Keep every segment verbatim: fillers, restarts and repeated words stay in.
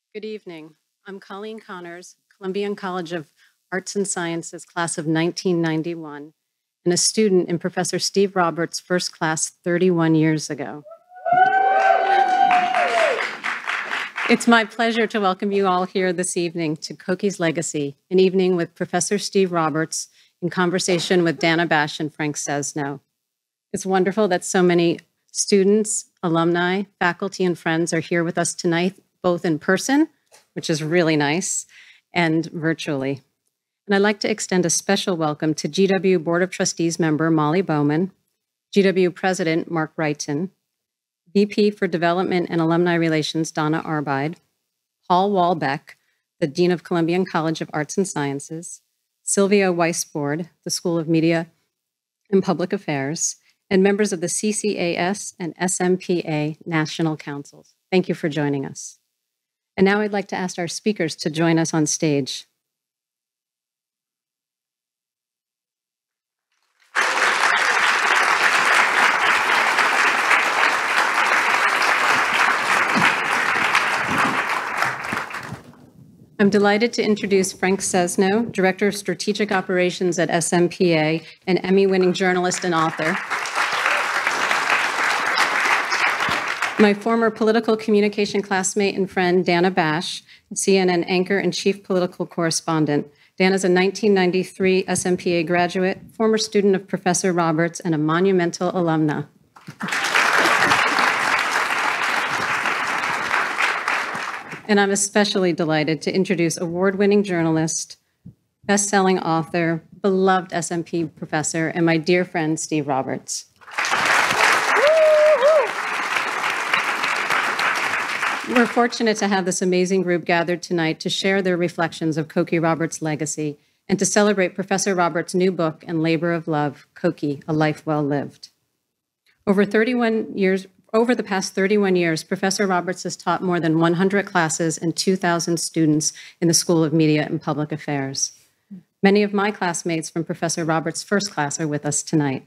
Good evening. I'm Colleen Connors, Columbian College of Arts and Sciences, class of nineteen ninety-one, and a student in Professor Steve Roberts' first class thirty-one years ago. It's my pleasure to welcome you all here this evening to Cokie's Legacy, an evening with Professor Steve Roberts in conversation with Dana Bash and Frank Sesno. It's wonderful that so many students, alumni, faculty, and friends are here with us tonight, both in person, which is really nice, and virtually. And I'd like to extend a special welcome to G W Board of Trustees member Molly Bowman, G W President Mark Wrighton, V P for Development and Alumni Relations Donna Arbide, Paul Walbeck, the Dean of Columbian College of Arts and Sciences, Sylvia Weisbord, the School of Media and Public Affairs, and members of the C C A S and S M P A National Councils. Thank you for joining us. And now I'd like to ask our speakers to join us on stage. I'm delighted to introduce Frank Sesno, Director of Strategic Operations at S M P A, an Emmy-winning journalist and author. My former political communication classmate and friend, Dana Bash, C N N anchor and chief political correspondent. Dana's a nineteen ninety-three S M P A graduate, former student of Professor Roberts, and a monumental alumna. And I'm especially delighted to introduce award-winning journalist, best-selling author, beloved S M P professor, and my dear friend, Steve Roberts. We're fortunate to have this amazing group gathered tonight to share their reflections of Cokie Roberts' legacy and to celebrate Professor Roberts' new book and labor of love, Cokie, A Life Well Lived. Over thirty-one years, over the past thirty-one years, Professor Roberts has taught more than one hundred classes and two thousand students in the School of Media and Public Affairs. Many of my classmates from Professor Roberts' first class are with us tonight.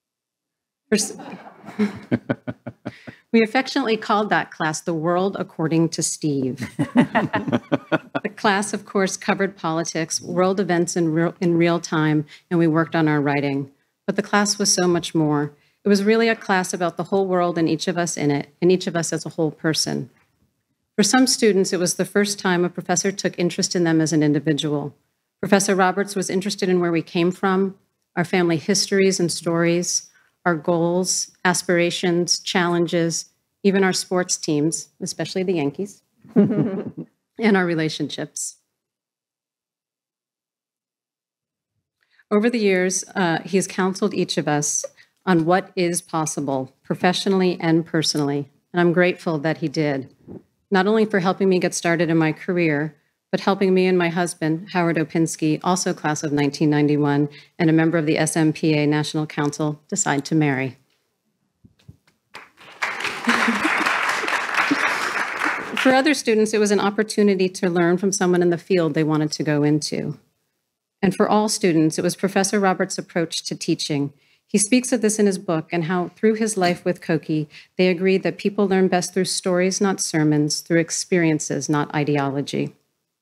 We affectionately called that class The World According to Steve. The class, of course, covered politics, world events in real, in real time, and we worked on our writing. But the class was so much more. It was really a class about the whole world and each of us in it, and each of us as a whole person. For some students, it was the first time a professor took interest in them as an individual. Professor Roberts was interested in where we came from, our family histories and stories, our goals, aspirations, challenges, even our sports teams, especially the Yankees, and our relationships. Over the years, uh, he has counseled each of us on what is possible, professionally and personally, and I'm grateful that he did, not only for helping me get started in my career, but helping me and my husband, Howard Opinski, also class of nineteen ninety-one, and a member of the S M P A National Council, decide to marry. For other students, it was an opportunity to learn from someone in the field they wanted to go into. And for all students, it was Professor Roberts' approach to teaching. He speaks of this in his book and how through his life with Cokie, they agreed that people learn best through stories, not sermons, through experiences, not ideology.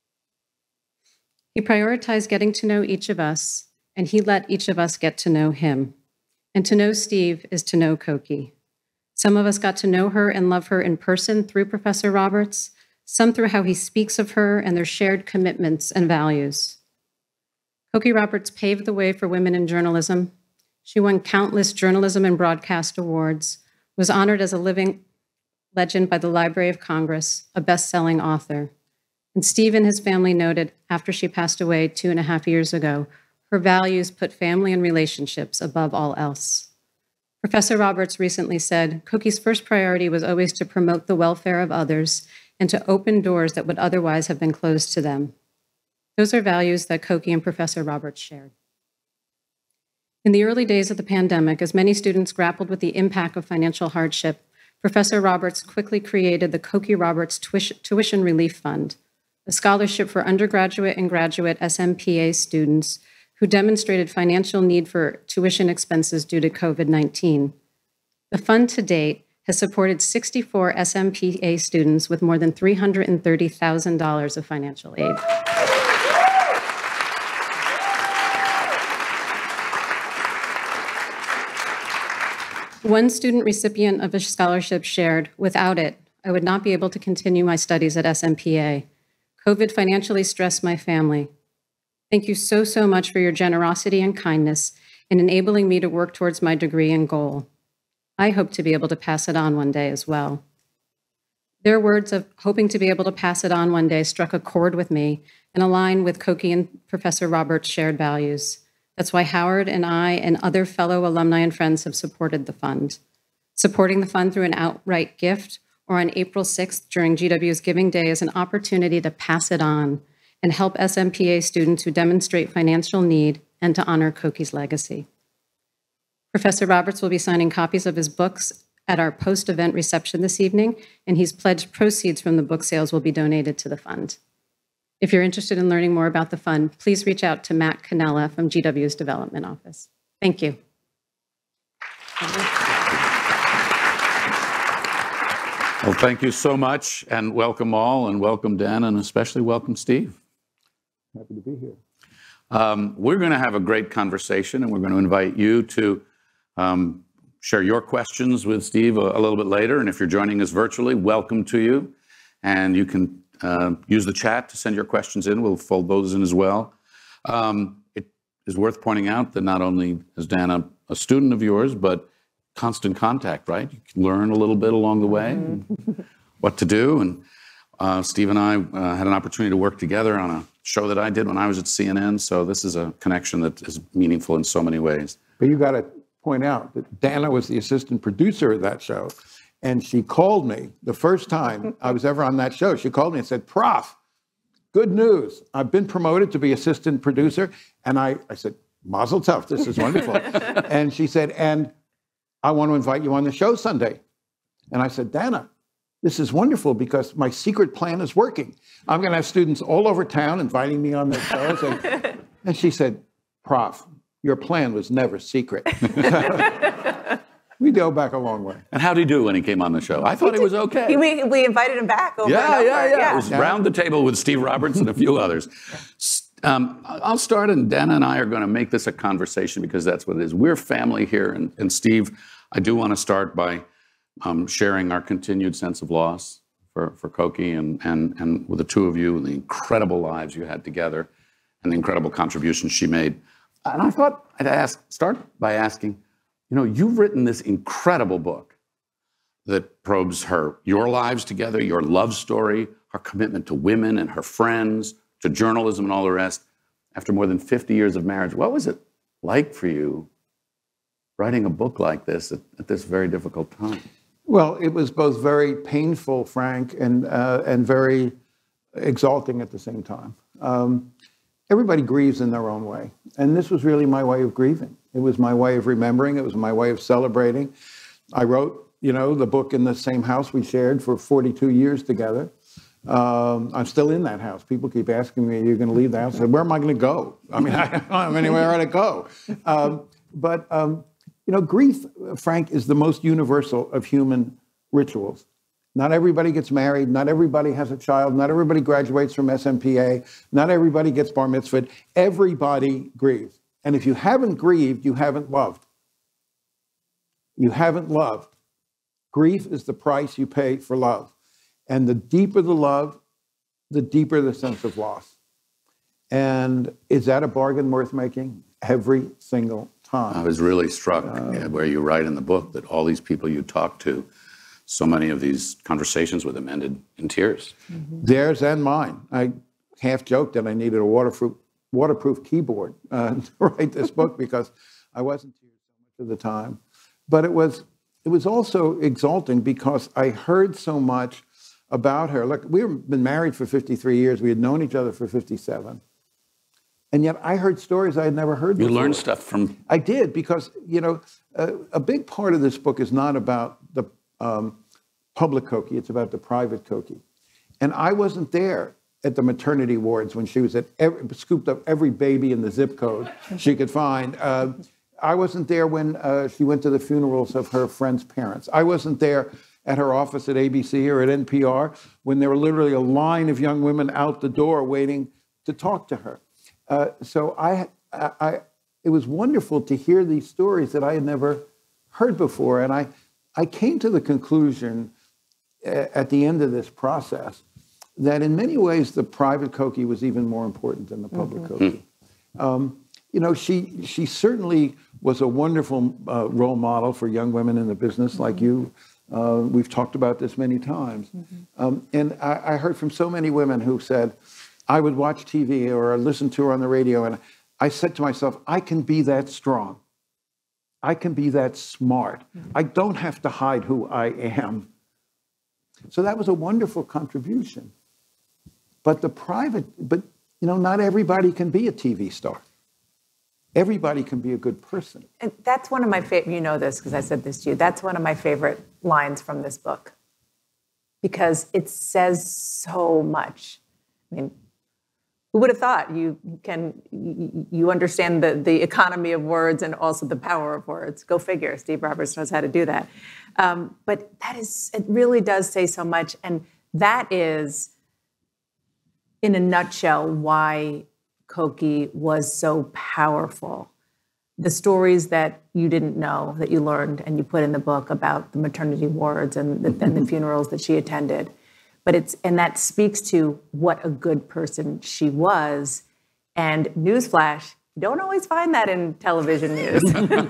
He prioritized getting to know each of us, and he let each of us get to know him. And to know Steve is to know Cokie. Some of us got to know her and love her in person through Professor Roberts, some through how he speaks of her and their shared commitments and values. Cokie Roberts paved the way for women in journalism. She won countless journalism and broadcast awards, was honored as a living legend by the Library of Congress, a best-selling author. And Steve and his family noted, after she passed away two and a half years ago, her values put family and relationships above all else. Professor Roberts recently said, Cokie's first priority was always to promote the welfare of others and to open doors that would otherwise have been closed to them. Those are values that Cokie and Professor Roberts shared. In the early days of the pandemic, as many students grappled with the impact of financial hardship, Professor Roberts quickly created the Cokie Roberts Tuition Relief Fund, a scholarship for undergraduate and graduate S M P A students who demonstrated financial need for tuition expenses due to COVID nineteen. The fund to date has supported sixty-four S M P A students with more than three hundred thirty thousand dollars of financial aid. One student recipient of a scholarship shared, "Without it, I would not be able to continue my studies at S M P A. COVID financially stressed my family. Thank you so, so much for your generosity and kindness in enabling me to work towards my degree and goal. I hope to be able to pass it on one day as well." Their words of hoping to be able to pass it on one day struck a chord with me and align with Cokie and Professor Roberts' shared values. That's why Howard and I and other fellow alumni and friends have supported the fund. Supporting the fund through an outright gift or on April sixth during G W's Giving Day is an opportunity to pass it on and help S M P A students who demonstrate financial need and to honor Cokie's legacy. Professor Roberts will be signing copies of his books at our post-event reception this evening, and he's pledged proceeds from the book sales will be donated to the fund. If you're interested in learning more about the fund, please reach out to Matt Cannella from G W's Development Office. Thank you. Well, thank you so much, and welcome all, and welcome Dan, and especially welcome Steve. Happy to be here. Um, we're going to have a great conversation, and we're going to invite you to um, share your questions with Steve a, a little bit later. And if you're joining us virtually, welcome to you. And you can uh, use the chat to send your questions in. We'll fold those in as well. Um, it is worth pointing out that not only is Dan a, a student of yours, but constant contact, right? You can learn a little bit along the way, mm-hmm. what to do. And uh, Steve and I uh, had an opportunity to work together on a show that I did when I was at C N N. So this is a connection that is meaningful in so many ways. But you got to point out that Dana was the assistant producer of that show. And she called me the first time I was ever on that show. She called me and said, "Prof, good news. I've been promoted to be assistant producer." And I, I said, "Mazel tov, this is wonderful." And she said, "And I want to invite you on the show Sunday." And I said, "Dana, this is wonderful because my secret plan is working. I'm going to have students all over town inviting me on their shows." And, and she said, "Prof, your plan was never secret." We go back a long way. And how'd he do when he came on the show? I thought he, he was okay. He, we, we invited him back over yeah, and over. Yeah, yeah, yeah. It was yeah. round the table with Steve Roberts and a few others. Um, I'll start, and Dana and I are going to make this a conversation because that's what it is. We're family here. And, and Steve, I do want to start by um, sharing our continued sense of loss for, for Cokie and, and, and with the two of you and the incredible lives you had together and the incredible contributions she made. And I thought I'd ask, start by asking, you know, you've written this incredible book that probes her, your lives together, your love story, her commitment to women and her friends, to journalism and all the rest, after more than fifty years of marriage. What was it like for you writing a book like this at, at this very difficult time? Well, it was both very painful, Frank, and, uh, and very exalting at the same time. Um, everybody grieves in their own way. And this was really my way of grieving. It was my way of remembering. It was my way of celebrating. I wrote, you know, the book in the same house we shared for forty-two years together. Um, I'm still in that house. People keep asking me, "Are you going to leave the house?" I said, "Where am I going to go? I mean, I don't have anywhere to go." Um, but, um, you know, grief, Frank, is the most universal of human rituals. Not everybody gets married. Not everybody has a child. Not everybody graduates from S M P A. Not everybody gets bar mitzvahed. Everybody grieves. And if you haven't grieved, you haven't loved. You haven't loved. Grief is the price you pay for love. And the deeper the love, the deeper the sense of loss. And is that a bargain worth making? Every single time. I was really struck Uh, where you write in the book that all these people you talked to, so many of these conversations with them ended in tears. Mm-hmm. Theirs and mine. I half joked that I needed a waterproof, waterproof keyboard uh, to write this book because I wasn't tears so much of the time. But it was, it was also exalting because I heard so much about her. Look, we've been married for fifty-three years. We had known each other for fifty-seven. And yet I heard stories I had never heard before. You learned stuff from... I did, because, you know, a, a big part of this book is not about the um, public Cokie. It's about the private Cokie. And I wasn't there at the maternity wards when she was at every, scooped up every baby in the zip code she could find. Uh, I wasn't there when uh, she went to the funerals of her friends' parents. I wasn't there at her office at A B C or at N P R when there were literally a line of young women out the door waiting to talk to her. Uh, so I, I, I, it was wonderful to hear these stories that I had never heard before. And I, I came to the conclusion uh, at the end of this process that in many ways the private Cokie was even more important than the public mm-hmm. Cokie. Um, you know, she she certainly was a wonderful uh, role model for young women in the business mm-hmm. like you. Uh, we've talked about this many times. Mm-hmm. um, and I, I heard from so many women who said, I would watch T V or listen to her on the radio, and I said to myself, I can be that strong. I can be that smart. Mm-hmm. I don't have to hide who I am. So that was a wonderful contribution. But the private, but you know, not everybody can be a T V star. Everybody can be a good person. And that's one of my favorite, you know this because I said this to you, that's one of my favorite lines from this book because it says so much. I mean, who would have thought you can, you understand the, the economy of words and also the power of words. Go figure, Steve Roberts knows how to do that. Um, but that is, it really does say so much. And that is, in a nutshell, why Cokie was so powerful. The stories that you didn't know, that you learned and you put in the book about the maternity wards and the, and the funerals that she attended. But it's, and that speaks to what a good person she was. And newsflash, you don't always find that in television news.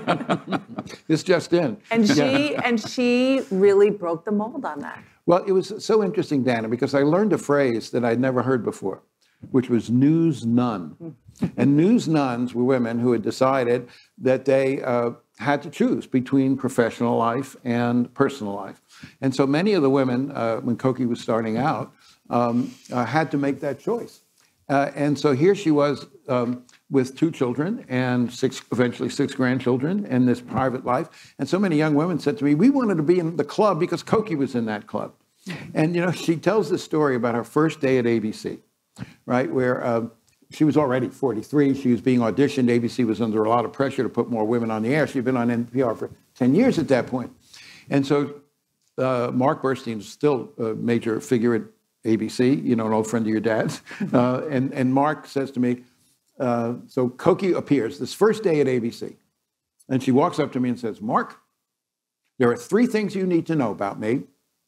This just in. And she, and she really broke the mold on that. Well, it was so interesting, Dana, because I learned a phrase that I'd never heard before, which was news nun. And news nuns were women who had decided that they uh, had to choose between professional life and personal life. And so many of the women, uh, when Cokie was starting out, um, uh, had to make that choice. Uh, and so here she was um, with two children and six, eventually six grandchildren in this private life. And so many young women said to me, we wanted to be in the club because Cokie was in that club. And, you know, she tells this story about her first day at A B C, right, where uh, she was already forty-three. She was being auditioned. A B C was under a lot of pressure to put more women on the air. She'd been on N P R for ten years at that point. And so uh, Mark Burstein was still a major figure at A B C, you know, an old friend of your dad's. Uh, and, and Mark says to me, uh, so Cokie appears this first day at A B C. And she walks up to me and says, Mark, there are three things you need to know about me.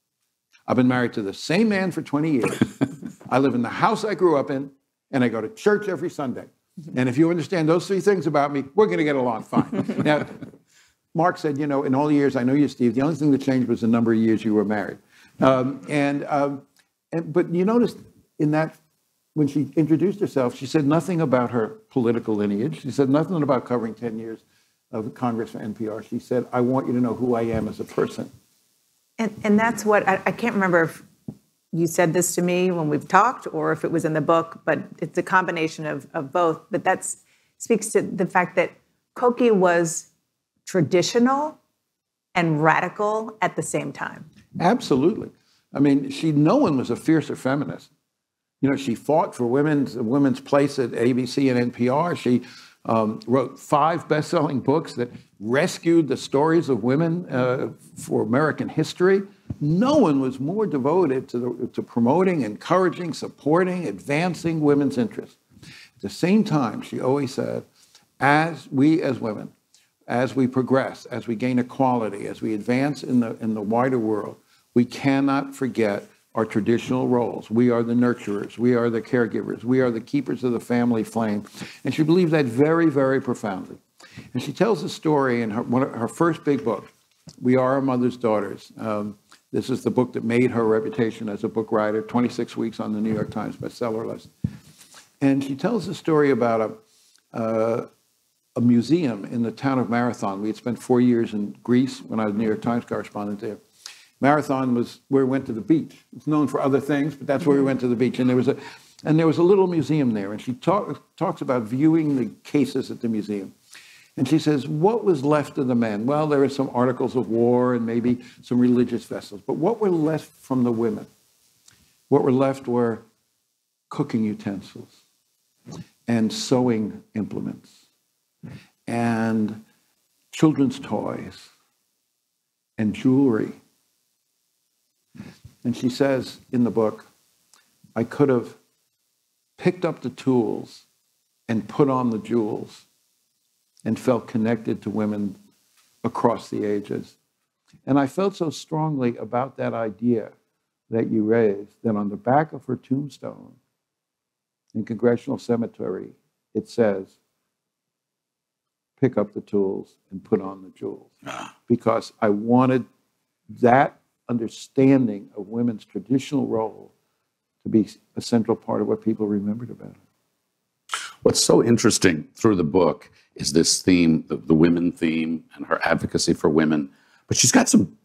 I've been married to the same man for twenty years. I live in the house I grew up in, and I go to church every Sunday. And if you understand those three things about me, we're going to get along fine. Now, Mark said, you know, in all the years I know you, Steve, the only thing that changed was the number of years you were married. Um, and, um, and but you noticed in that, when she introduced herself, she said nothing about her political lineage. She said nothing about covering ten years of Congress for N P R. She said, I want you to know who I am as a person. And, and that's what, I, I can't remember if you said this to me when we've talked or if it was in the book, but it's a combination of, of both. But that speaks to the fact that Cokie was traditional and radical at the same time. Absolutely. I mean, she, no one was a fiercer feminist. You know, she fought for women's, women's place at A B C and N P R. She um, wrote five best-selling books that rescued the stories of women uh, for American history. No one was more devoted to, the, to promoting, encouraging, supporting, advancing women's interests. At the same time, she always said, as we as women, as we progress, as we gain equality, as we advance in the, in the wider world, we cannot forget our traditional roles. We are the nurturers. We are the caregivers. We are the keepers of the family flame. And she believed that very, very profoundly. And she tells a story in her, one of her first big book, We Are Our Mother's Daughters. Um, this is the book that made her reputation as a book writer, twenty-six weeks on the New York Times bestseller list. And she tells a story about a, uh, a museum in the town of Marathon. We had spent four years in Greece when I was a New York Times correspondent there. Marathon was where we went to the beach. It's known for other things, but that's where we went to the beach. And there was a, and there was a little museum there. And she talk, talks about viewing the cases at the museum. And she says, what was left of the men? Well, there were some articles of war and maybe some religious vessels. But what were left from the women? What were left were cooking utensils and sewing implements and children's toys and jewelry. And she says in the book, I could have picked up the tools and put on the jewels and felt connected to women across the ages. And I felt so strongly about that idea that you raised that on the back of her tombstone in Congressional Cemetery, it says, pick up the tools and put on the jewels. Because I wanted that understanding of women's traditional role to be a central part of what people remembered about her. What's so interesting through the book is this theme, the, the women theme, and her advocacy for women. But she's got some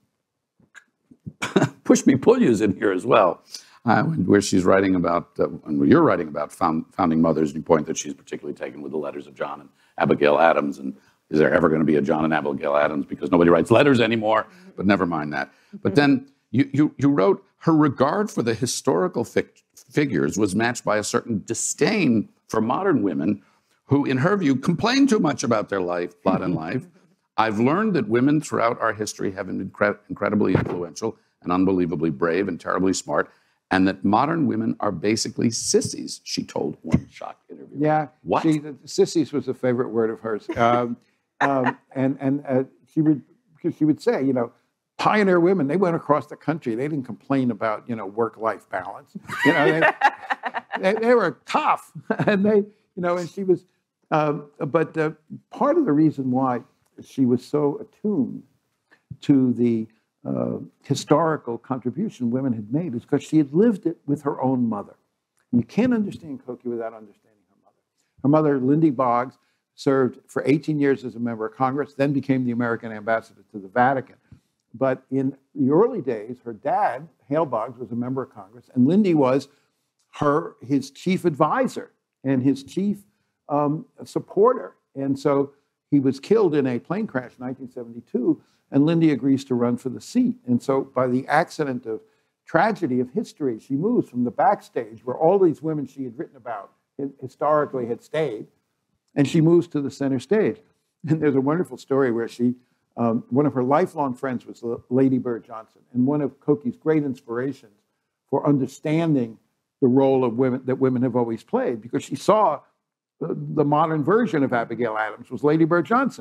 push me, pull yous in here as well, uh, where she's writing about, uh, when you're writing about found, founding mothers, and you point that she's particularly taken with the letters of John and Abigail Adams. And is there ever going to be a John and Abigail Adams? Because nobody writes letters anymore, but never mind that. But then you, you, you wrote, her regard for the historical fi figures was matched by a certain disdain for modern women who, in her view, complain too much about their life, lot in life. I've learned that women throughout our history have been incre incredibly influential and unbelievably brave and terribly smart, and that modern women are basically sissies, she told one shocked interviewer. Yeah. What? She, sissies was a favorite word of hers. Um, um, and and uh, she would, because she would say, you know, pioneer women, they went across the country. They didn't complain about, you know, work-life balance. You know, they, they, they were tough. And they, you know, and she was, um, but uh, part of the reason why she was so attuned to the uh, historical contribution women had made is because she had lived it with her own mother. And you can't understand Cokie without understanding her mother. Her mother, Lindy Boggs, served for eighteen years as a member of Congress, then became the American ambassador to the Vatican. But in the early days, her dad, Hale Boggs, was a member of Congress, and Lindy was her his chief advisor and his chief um, supporter. And so he was killed in a plane crash in nineteen seventy-two, and Lindy agrees to run for the seat. And so by the accident of tragedy of history, she moves from the backstage where all these women she had written about historically had stayed, and she moves to the center stage. And there's a wonderful story where she, um, one of her lifelong friends was Lady Bird Johnson, and one of Cokie's great inspirations for understanding the role of women that women have always played, because she saw the, the modern version of Abigail Adams was Lady Bird Johnson.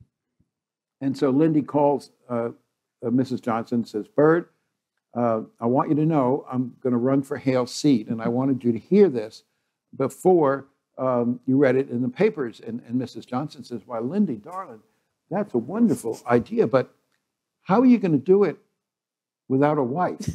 And so Lindy calls uh, uh, Missus Johnson and says, Bird, uh, I want you to know I'm going to run for Hale's seat, and I wanted you to hear this before um, you read it in the papers. And, and Missus Johnson says, why, Lindy, darling, that's a wonderful idea, but how are you going to do it without a wife?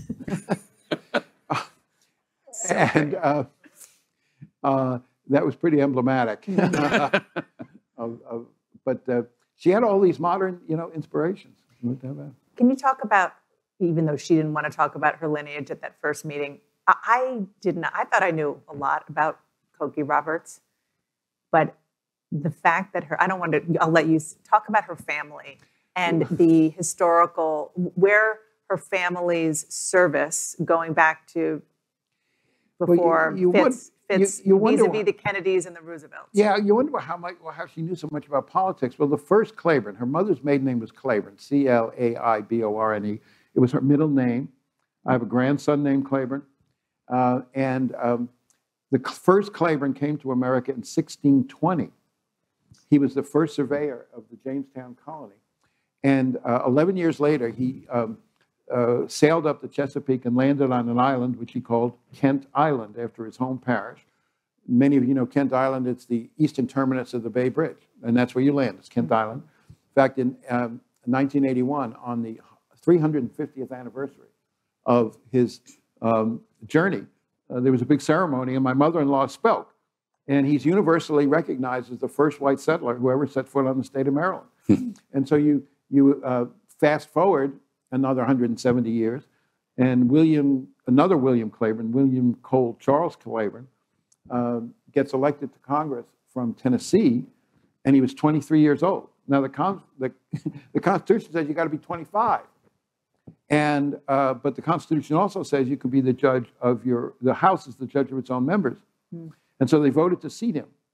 and uh, uh, that was pretty emblematic. of, of, but uh, she had all these modern, you know, inspirations. Can you talk about, even though she didn't want to talk about her lineage at that first meeting, I, I didn't, I thought I knew a lot about Cokie Roberts, but the fact that her, I don't want to, I'll let you talk about her family and the historical, where her family's service going back to before well, you, you Fitz, would, Fitz you, you vis-a-vis the Kennedys and the Roosevelts. Yeah, you wonder how, much, how she knew so much about politics. Well, the first Claiborne, her mother's maiden name was Claiborne, C L A I B O R N E. It was her middle name. I have a grandson named Claiborne. Uh, and um, the first Claiborne came to America in sixteen twenty. He was the first surveyor of the Jamestown colony. And uh, eleven years later, he um, uh, sailed up the Chesapeake and landed on an island, which he called Kent Island, after his home parish. Many of you know Kent Island. It's the eastern terminus of the Bay Bridge, and that's where you land. It's Kent Island. In fact, in um, nineteen eighty-one, on the three hundred fiftieth anniversary of his um, journey, uh, there was a big ceremony, and my mother-in-law spoke. And he's universally recognized as the first white settler who ever set foot on the state of Maryland. And so you, you uh, fast forward another one hundred seventy years, and William, another William Claiborne, William Cole Charles Claiborne, uh, gets elected to Congress from Tennessee, and he was twenty-three years old. Now, the, con the, the Constitution says you got to be twenty-five. And, uh, but the Constitution also says you can be the judge of your, the House is the judge of its own members. Mm. And so they voted to seat him.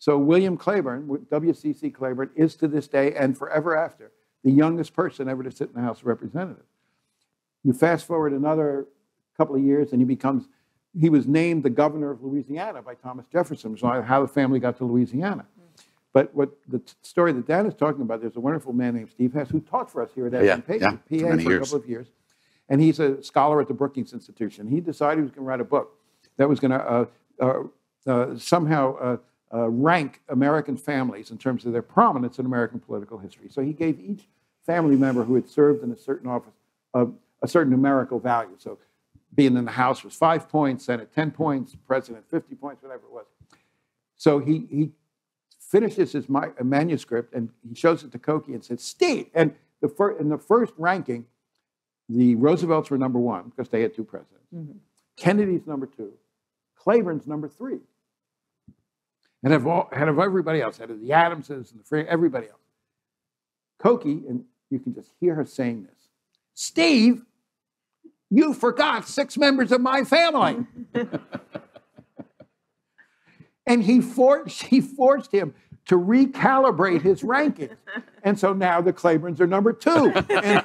So William Claiborne, W C C Claiborne, is to this day and forever after the youngest person ever to sit in the House of Representatives. You fast forward another couple of years and he becomes, he was named the governor of Louisiana by Thomas Jefferson, which is how the family got to Louisiana. But what the t- story that Dan is talking about, there's a wonderful man named Steve Hess who taught for us here at S M P, yeah, P A for for many a years. couple of years. And he's a scholar at the Brookings Institution. He decided he was going to write a book that was going to uh, uh, uh, somehow uh, uh, rank American families in terms of their prominence in American political history. So he gave each family member who had served in a certain office uh, a certain numerical value. So being in the House was five points, Senate ten points, President fifty points, whatever it was. So he, he finishes his my, manuscript and he shows it to Cokie and says, Steve, and the fir- in the first ranking, the Roosevelts were number one because they had two presidents. Mm-hmm. Kennedy's number two. Claiborne's number three. And of, all, and of everybody else, out of the Adamses and the Free, everybody else. Cokie, and you can just hear her saying this, Steve, you forgot six members of my family. And he for, she forced him to recalibrate his rankings. And so now the Claibornes are number two.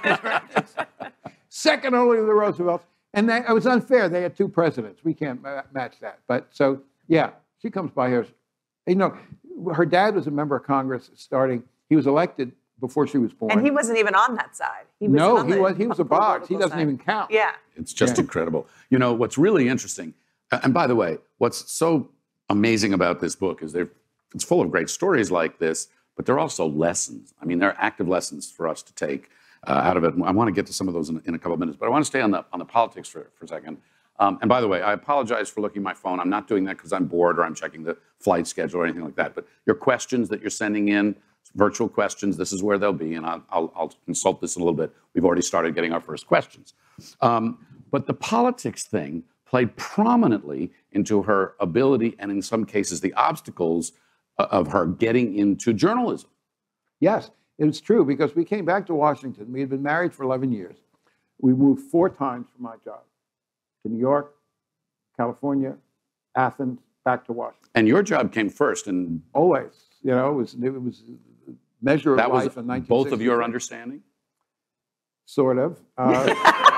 Second only to the Roosevelts. And that, it was unfair. They had two presidents. We can't ma- match that. But so, yeah, she comes by here. You know, her dad was a member of Congress starting, he was elected before she was born. And he wasn't even on that side. He was no, on he the was he was a box. He doesn't side. even count. Yeah. It's just Yeah. incredible. You know, what's really interesting, and by the way, what's so amazing about this book is they're, it's full of great stories like this, but they're also lessons. I mean, they're active lessons for us to take uh, out of it. I want to get to some of those in, in a couple of minutes, but I want to stay on the on the politics for, for a second. Um, and by the way, I apologize for looking at my phone. I'm not doing that because I'm bored or I'm checking the flight schedule or anything like that. But your questions that you're sending in, virtual questions, this is where they'll be, and I'll, I'll, I'll consult this in a little bit. We've already started getting our first questions. Um, but the politics thing played prominently into her ability and in some cases the obstacles of her getting into journalism. Yes, it's true because we came back to Washington. We had been married for eleven years. We moved four times for my job. To New York, California, Athens, back to Washington. And your job came first, and always, you know, it was it was a measure of that life was in nineteen sixty. both of your understanding? Sort of. Uh,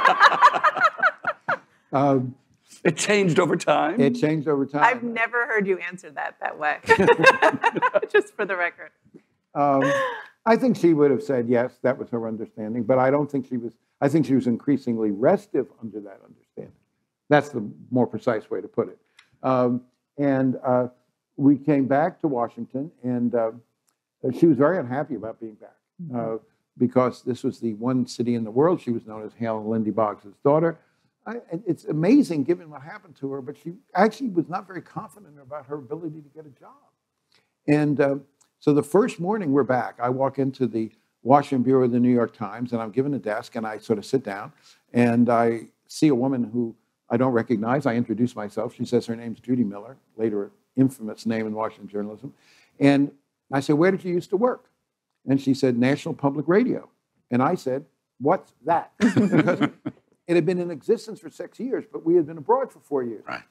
um, it changed over time? It changed over time. I've never heard you answer that that way. Just for the record. Um, I think she would have said yes, that was her understanding, but I don't think she was, I think she was increasingly restive under that understanding. That's the more precise way to put it. Um, and uh, we came back to Washington, and uh, she was very unhappy about being back uh, because this was the one city in the world. She was known as Hale and Lindy Boggs' daughter. I, and it's amazing given what happened to her, but she actually was not very confident about her ability to get a job. And uh, so the first morning we're back, I walk into the Washington Bureau of the New York Times, and I'm given a desk, and I sort of sit down, and I see a woman who I don't recognize. I introduce myself. She says her name's Judy Miller, later an infamous name in Washington journalism. And I said, where did you used to work? And she said, National Public Radio. And I said, what's that? Because it had been in existence for six years, but we had been abroad for four years. Right.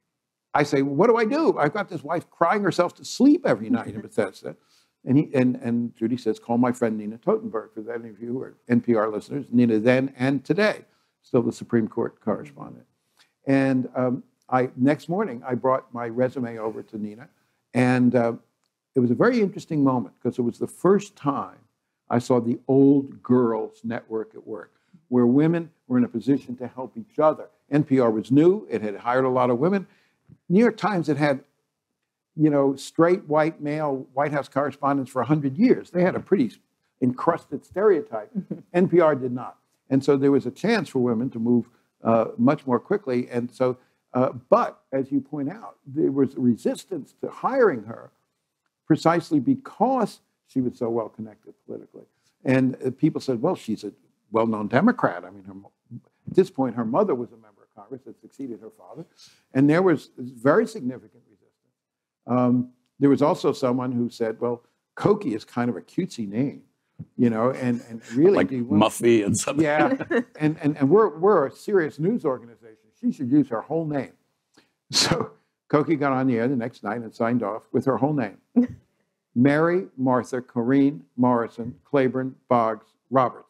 I say, what do I do? I've got this wife crying herself to sleep every night in Bethesda. And, he, and, and Judy says, call my friend Nina Totenberg, for any of you who are N P R listeners, Nina then and today, still the Supreme Court correspondent. And um, I next morning, I brought my resume over to Nina, and uh, it was a very interesting moment because it was the first time I saw the old girls network at work, where women were in a position to help each other. N P R was new. It had hired a lot of women. New York Times had had, you know, straight white male White House correspondents for one hundred years. They had a pretty encrusted stereotype. N P R did not. And so there was a chance for women to move uh, much more quickly. And so, uh, but as you point out, there was resistance to hiring her precisely because she was so well connected politically. And uh, people said, well, she's a well-known Democrat. I mean, her, at this point, her mother was a member of Congress that succeeded her father. And there was very significant resistance. Um, there was also someone who said, well, Cokie is kind of a cutesy name, you know, and, and really... Like Muffy and something. Yeah, and, and, and we're, we're a serious news organization. She should use her whole name. So Cokie got on the air the next night and signed off with her whole name. Mary Martha Corrine Morrison Claiborne Boggs Roberts.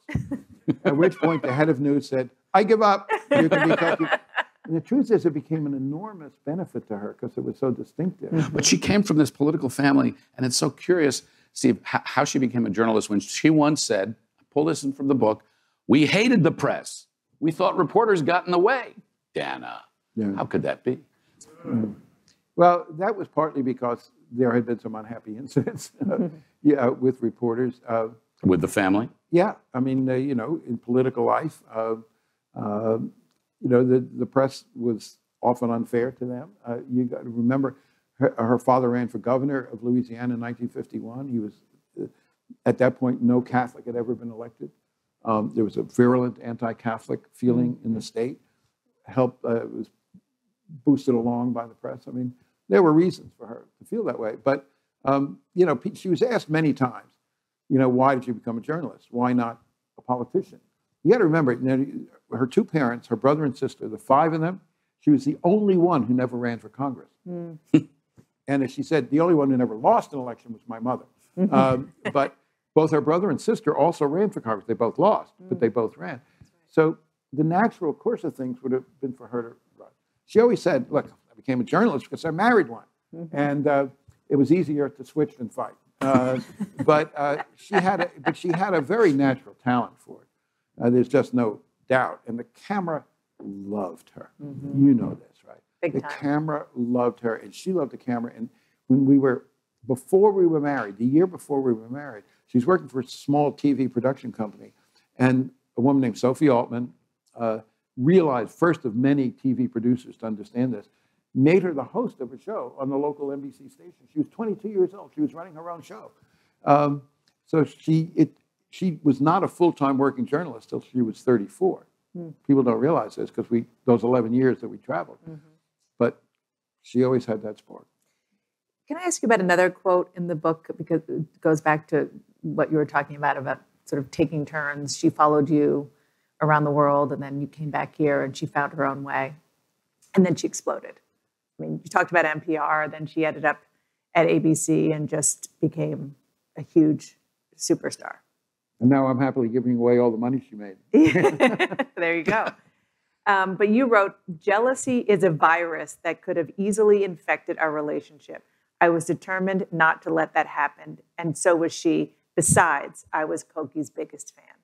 At which point the head of news said, I give up. You can be Cokie. And the truth is it became an enormous benefit to her because it was so distinctive. But she came from this political family, and it's so curious, Steve, how she became a journalist when she once said, I pull this in from the book, we hated the press. We thought reporters got in the way. Dana, yeah. How could that be? Mm. Well, that was partly because there had been some unhappy incidents uh, yeah, with reporters. Uh, with the family? Yeah. I mean, uh, you know, in political life, uh, uh, you know, the, the press was often unfair to them. Uh, you got to remember, her, her father ran for governor of Louisiana in nineteen fifty-one. He was, uh, at that point, no Catholic had ever been elected. Um, there was a virulent anti-Catholic feeling in the state. Help uh, was boosted along by the press. I mean, there were reasons for her to feel that way. But, um, you know, she was asked many times, you know, why did you become a journalist? Why not a politician? You got to remember, you know, her two parents, her brother and sister, the five of them, she was the only one who never ran for Congress. Mm. And as she said, the only one who never lost an election was my mother. um, but both her brother and sister also ran for Congress. They both lost, mm. but they both ran. Right. So the natural course of things would have been for her to run. She always said, look, I became a journalist because I married one. Mm-hmm. And uh, it was easier to switch than fight. Uh, but, uh, she had a, but she had a very natural talent for it. Uh, there's just no doubt. And the camera loved her. Mm-hmm. You know this, right? Big the time. camera loved her, and she loved the camera. And when we were, before we were married, the year before we were married, she was working for a small T V production company. And a woman named Sophie Altman uh, realized, first of many T V producers to understand this, made her the host of a show on the local N B C station. She was twenty-two years old. She was running her own show. Um, so she, it, she was not a full-time working journalist till she was thirty-four. Mm. People don't realize this because we those eleven years that we traveled. Mm-hmm. But she always had that spark. Can I ask you about another quote in the book, because it goes back to what you were talking about, about sort of taking turns. She followed you around the world, and then you came back here, and she found her own way. And then she exploded. I mean, you talked about N P R, then she ended up at A B C and just became a huge superstar. And now I'm happily giving away all the money she made. There you go. Um, but you wrote, jealousy is a virus that could have easily infected our relationship. I was determined not to let that happen, and so was she. Besides, I was Cokie's biggest fan.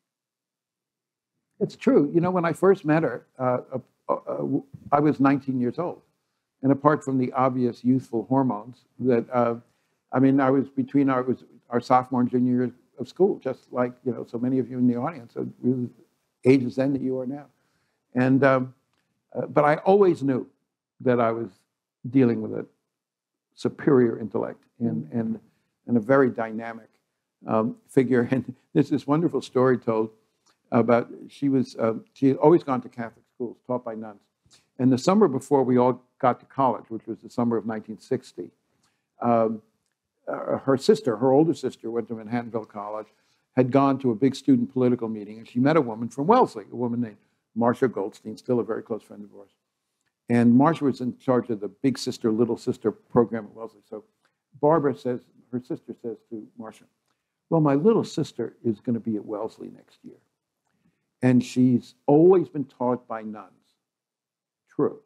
It's true. You know, when I first met her, uh, uh, uh, I was nineteen years old. And apart from the obvious youthful hormones that, uh, I mean, I was between our, was our sophomore and junior years of school, just like, you know, so many of you in the audience, so we were ages then that you are now. And, um, uh, but I always knew that I was dealing with a superior intellect and, and, and a very dynamic um, figure. And there's this wonderful story told about, she was, um, she had always gone to Catholic schools, taught by nuns. And the summer before we all got to college, which was the summer of nineteen sixty, um, uh, her sister, her older sister, went to Manhattanville College, had gone to a big student political meeting, and she met a woman from Wellesley, a woman named Marcia Goldstein, still a very close friend of ours. And Marcia was in charge of the Big Sister, Little Sister program at Wellesley. So Barbara says, her sister says to Marcia, well, my little sister is going to be at Wellesley next year. And she's always been taught by nuns. True.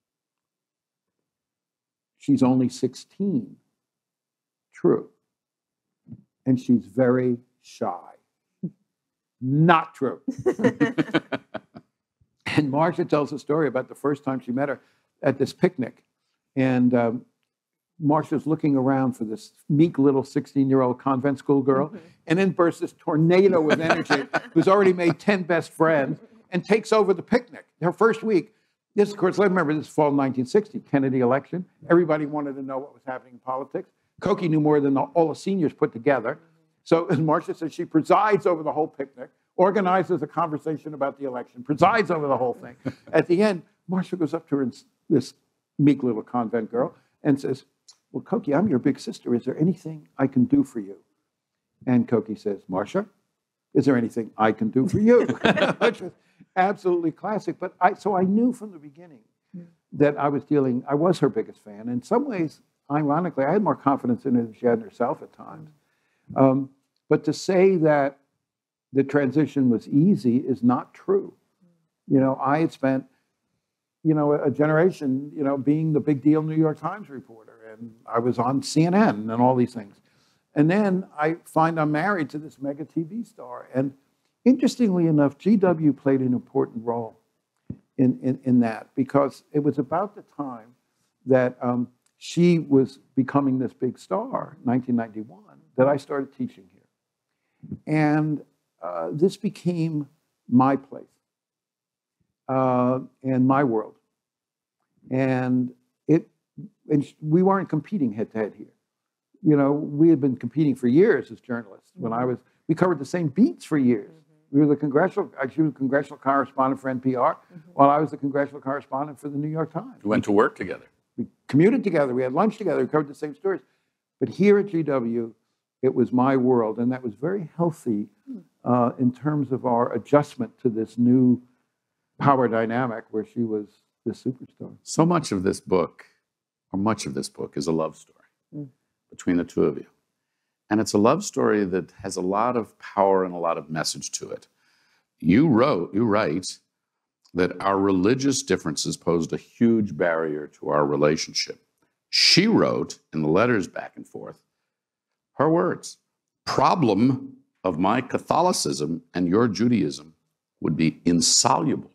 She's only sixteen. True. And she's very shy. Not true. And Marcia tells a story about the first time she met her at this picnic. And um, Marcia's looking around for this meek little sixteen-year-old convent school girl, mm-hmm. and then bursts this tornado of energy, who's already made ten best friends, and takes over the picnic. Her first week, this, of course, I remember this fall nineteen sixty, Kennedy election. Everybody wanted to know what was happening in politics. Cokie knew more than all the seniors put together. So as Marcia says, she presides over the whole picnic, organizes a conversation about the election, presides over the whole thing. At the end, Marcia goes up to her, this meek little convent girl, and says, well, Cokie, I'm your big sister. Is there anything I can do for you? And Cokie says, Marcia, is there anything I can do for you? Which was absolutely classic. But I, so I knew from the beginning that I was dealing, I was her biggest fan. In some ways, ironically, I had more confidence in her than she had in herself at times. Um, but to say that the transition was easy is not true. You know, I had spent, you know, a generation, you know, being the big deal New York Times reporter, and I was on C N N and all these things. And then I find I'm married to this mega T V star. And interestingly enough, G W played an important role in, in, in that, because it was about the time that um, she was becoming this big star, nineteen ninety-one, that I started teaching here. And uh, this became my place uh, and my world. And it, and we weren't competing head to head here. You know, we had been competing for years as journalists. When I was, we covered the same beats for years. We were the congressional, she was a congressional correspondent for N P R, mm-hmm. while I was the congressional correspondent for the New York Times. We went to work together. We commuted together, we had lunch together, we covered the same stories. But here at G W, it was my world, and that was very healthy uh, in terms of our adjustment to this new power dynamic where she was the superstar. So much of this book, or much of this book, is a love story mm. between the two of you. And it's a love story that has a lot of power and a lot of message to it. You wrote, you write that our religious differences posed a huge barrier to our relationship. She wrote in the letters back and forth, her words, problem of my Catholicism and your Judaism would be insoluble.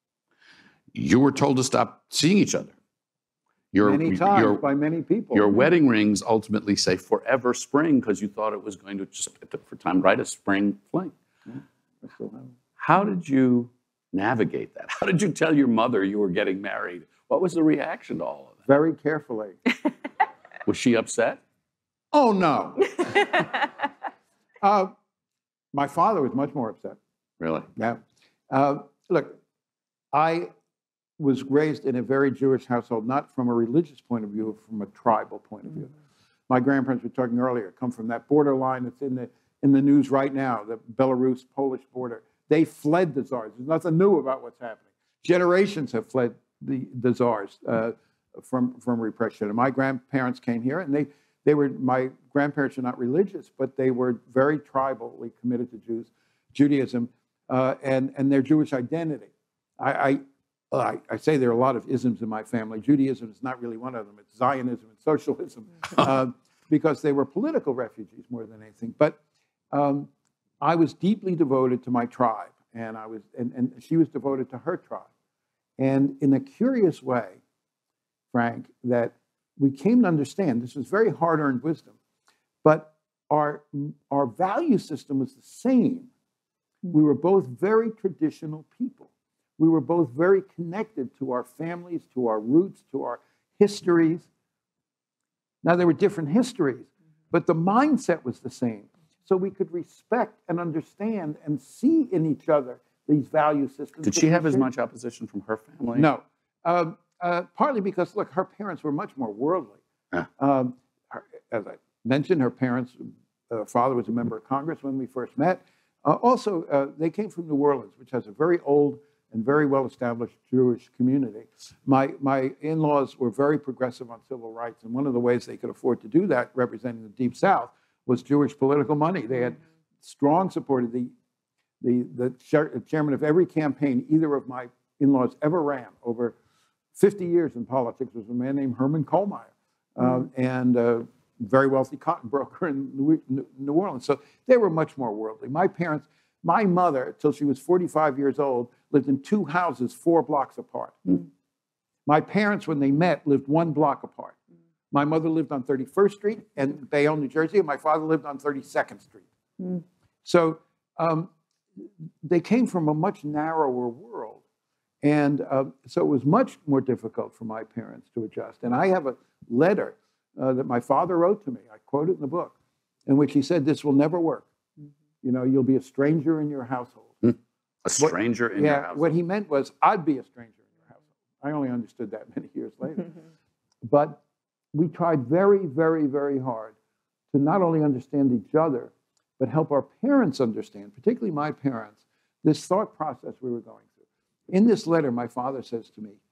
You were told to stop seeing each other. Your, many times your, by many people. Your wedding rings ultimately say forever spring because you thought it was going to just, for time, right, a spring fling. Yeah, how did you navigate that? How did you tell your mother you were getting married? What was the reaction to all of that? Very carefully. Was she upset? Oh, no. uh, my father was much more upset. Really? Yeah. Uh, look, I was raised in a very Jewish household, not from a religious point of view, from a tribal point of view. My grandparents were talking earlier, come from that borderline that's in the, in the news right now, the Belarus-Polish border. They fled the czars. There's nothing new about what's happening. Generations have fled the, the czars uh, from, from repression. And my grandparents came here, and they, they were, my grandparents are not religious, but they were very tribally committed to Jews, Judaism, uh, and, and their Jewish identity. I, I I, I say there are a lot of isms in my family. Judaism is not really one of them. It's Zionism and socialism, uh, because they were political refugees more than anything. But um, I was deeply devoted to my tribe, and I was, and, and she was devoted to her tribe. And in a curious way, Frank, that we came to understand, this was very hard-earned wisdom, but our, our value system was the same. We were both very traditional people. We were both very connected to our families, to our roots, to our histories. Now, there were different histories, but the mindset was the same. So we could respect and understand and see in each other these value systems. Did she have as much opposition from her family? No. Um, uh, partly because, look, her parents were much more worldly. Yeah. Um, her, as I mentioned, her parents, her father was a member of Congress when we first met. Uh, also, uh, they came from New Orleans, which has a very old and very well-established Jewish community. My, my in-laws were very progressive on civil rights, and one of the ways they could afford to do that, representing the Deep South, was Jewish political money. They had strong support of the, the, the chair, chairman of every campaign either of my in-laws ever ran over fifty years in politics was a man named Herman Kohlmeyer, mm-hmm. uh, and a very wealthy cotton broker in New, New Orleans. So they were much more worldly. My parents, my mother, till she was forty-five years old, lived in two houses four blocks apart. Mm. My parents, when they met, lived one block apart. Mm. My mother lived on thirty-first Street in Bayonne, New Jersey, and my father lived on thirty-second Street. Mm. So um, they came from a much narrower world. And uh, so it was much more difficult for my parents to adjust. And I have a letter uh, that my father wrote to me, I quote it in the book, in which he said, this will never work. You know, you'll be a stranger in your household. Hmm. A stranger what, in yeah, your household. What he meant was, I'd be a stranger in your household. I only understood that many years later. But we tried very, very, very hard to not only understand each other, but help our parents understand, particularly my parents, this thought process we were going through. In this letter, my father says to me,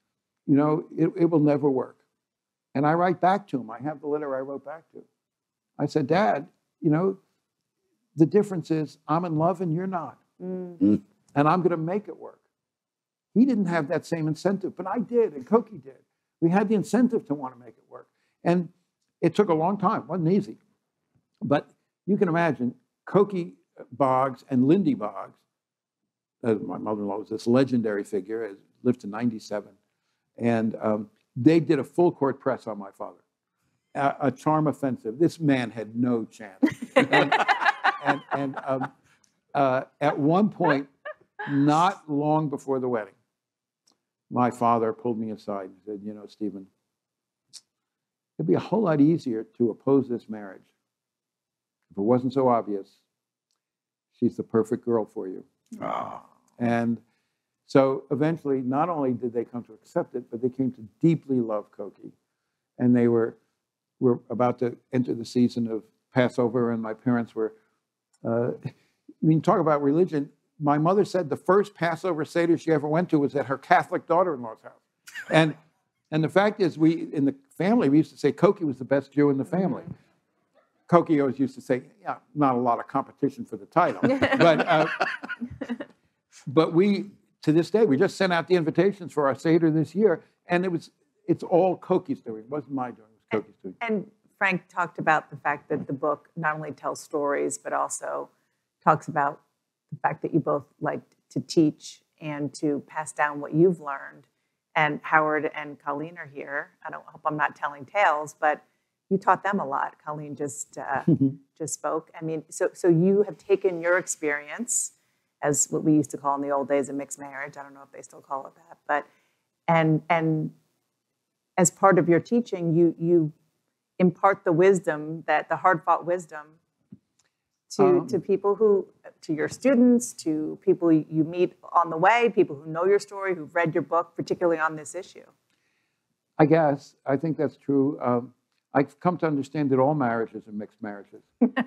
you know, it, it will never work. And I write back to him. I have the letter I wrote back to him. I said, Dad, you know, the difference is I'm in love and you're not. Mm. And I'm going to make it work. He didn't have that same incentive, but I did, and Cokie did. We had the incentive to want to make it work. And it took a long time. It wasn't easy. But you can imagine Cokie Boggs and Lindy Boggs, uh, my mother-in-law was this legendary figure, lived to ninety-seven. And um, they did a full court press on my father. A, a charm offensive. This man had no chance. And, and, and um, uh, at one point, not long before the wedding, my father pulled me aside and said, you know, Stephen, it'd be a whole lot easier to oppose this marriage if it wasn't so obvious. She's the perfect girl for you. Oh. And so eventually, not only did they come to accept it, but they came to deeply love Cokie. And they were, were about to enter the season of Passover, and my parents were, uh, I mean, talk about religion. My mother said the first Passover Seder she ever went to was at her Catholic daughter-in-law's house. And, and the fact is, we, in the family, we used to say Cokie was the best Jew in the family. Cokie always used to say, yeah, not a lot of competition for the title. but, uh, but we, to this day, we just sent out the invitations for our Seder this year, and it was, it's all Cokie's doing. It wasn't my doing, it was Cokie's doing. And Frank talked about the fact that the book not only tells stories, but also talks about the fact that you both like to teach and to pass down what you've learned. And Howard and Colleen are here. I don't hope I'm not telling tales, but you taught them a lot. Colleen just uh, just spoke. I mean, so so you have taken your experience as what we used to call in the old days a mixed marriage. I don't know if they still call it that, but and and as part of your teaching, you you impart the wisdom, that the hard-fought wisdom to um, to people who, to your students, to people you meet on the way, people who know your story, who've read your book, particularly on this issue. I guess I think that's true. Um, I've come to understand that all marriages are mixed marriages.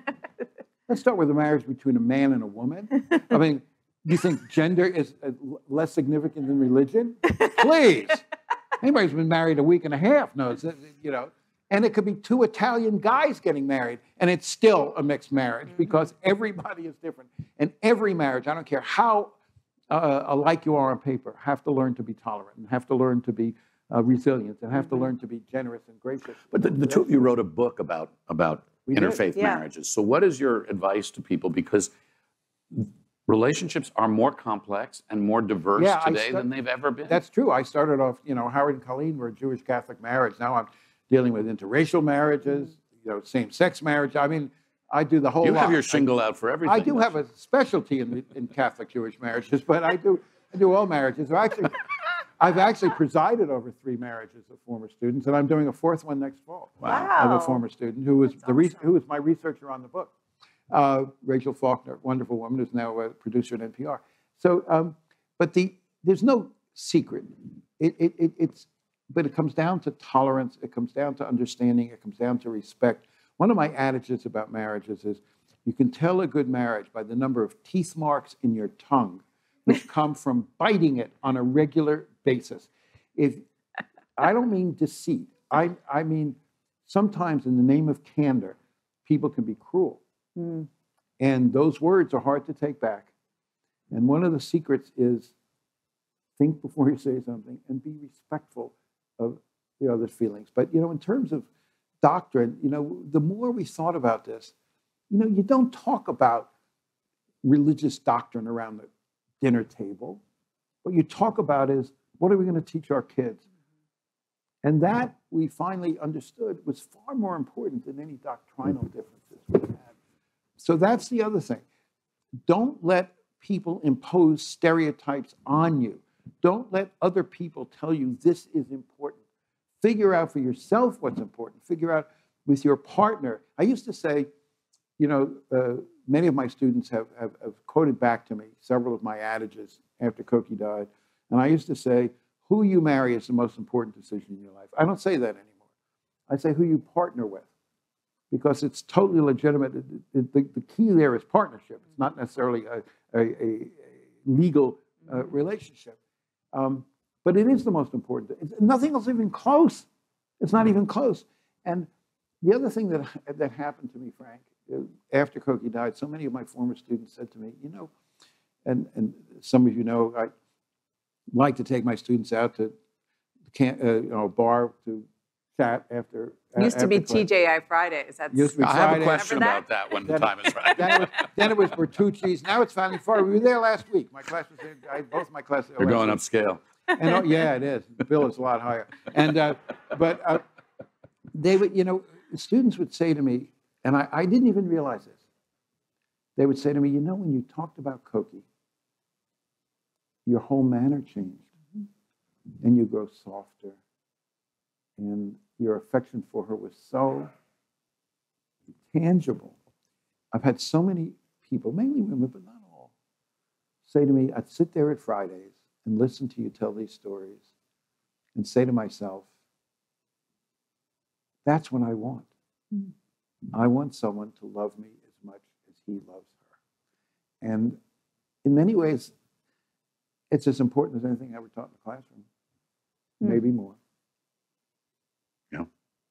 Let's start with a marriage between a man and a woman. I mean, do you think gender is uh, less significant than religion? Please. Anybody who's been married a week and a half knows that, you know. And it could be two Italian guys getting married, and it's still a mixed marriage because everybody is different. And every marriage, I don't care how uh, alike you are on paper, have to learn to be tolerant and have to learn to be uh, resilient and have to learn to be generous and gracious. But the, the two of you wrote a book about, about interfaith yeah. marriages. So what is your advice to people? Because relationships are more complex and more diverse yeah, today start, than they've ever been. That's true. I started off, you know, Howard and Colleen were a Jewish Catholic marriage. Now I'm dealing with interracial marriages, you know, same-sex marriage. I mean, I do the whole You lot. have your shingle out for everything. I do have a specialty in, in Catholic Jewish marriages, but I do I do all marriages. So actually, I've actually presided over three marriages of former students, and I'm doing a fourth one next fall. Wow. Of a former student who was That's the re- awesome. who was my researcher on the book, uh, Rachel Faulkner, wonderful woman who's now a producer at N P R. So, um, but the there's no secret. It, it, it it's but it comes down to tolerance. It comes down to understanding. It comes down to respect. One of my adages about marriages is you can tell a good marriage by the number of teeth marks in your tongue, which come from biting it on a regular basis. If I don't mean deceit, I, I mean sometimes in the name of candor, people can be cruel. Mm. And those words are hard to take back. And one of the secrets is think before you say something and be respectful of the other's feelings. But, you know, in terms of doctrine, you know, the more we thought about this, you know, you don't talk about religious doctrine around the dinner table. What you talk about is, what are we going to teach our kids? And that we finally understood was far more important than any doctrinal differences we had. So that's the other thing. Don't let people impose stereotypes on you. Don't let other people tell you this is important. Figure out for yourself what's important. Figure out with your partner. I used to say, you know, uh, many of my students have, have, have quoted back to me several of my adages after Cokie died. And I used to say, who you marry is the most important decision in your life. I don't say that anymore. I say who you partner with, because it's totally legitimate. The, the, the key there is partnership. It's not necessarily a, a, a legal uh, relationship. Um, But it is the most important. It's, nothing else even close. It's not even close. And the other thing that, that happened to me, Frank, after Cokie died, so many of my former students said to me, you know, and, and some of you know, I like to take my students out to camp, uh, you know, a bar to chat after. Used to be after class. T J I Fridays. That's Used to be I have a Friday. question Remember about that when the Then- time is right. Then it was, then it was Bertucci's. Now it's Family Friday. We were there last week. My class was there. I, both my classes. They're going upscale. And oh, yeah, it is. The bill is a lot higher. And uh, but uh, they would, you know, students would say to me, and I, I didn't even realize this. They would say to me, you know, when you talked about Cokie, your whole manner changed, and you grow softer, and your affection for her was so tangible. I've had so many people, mainly women, but not all, say to me, I'd sit there at Fridays and listen to you tell these stories and say to myself, that's what I want. Mm. I want someone to love me as much as he loves her. And in many ways, it's as important as anything I ever taught in the classroom, mm. maybe more. Yeah.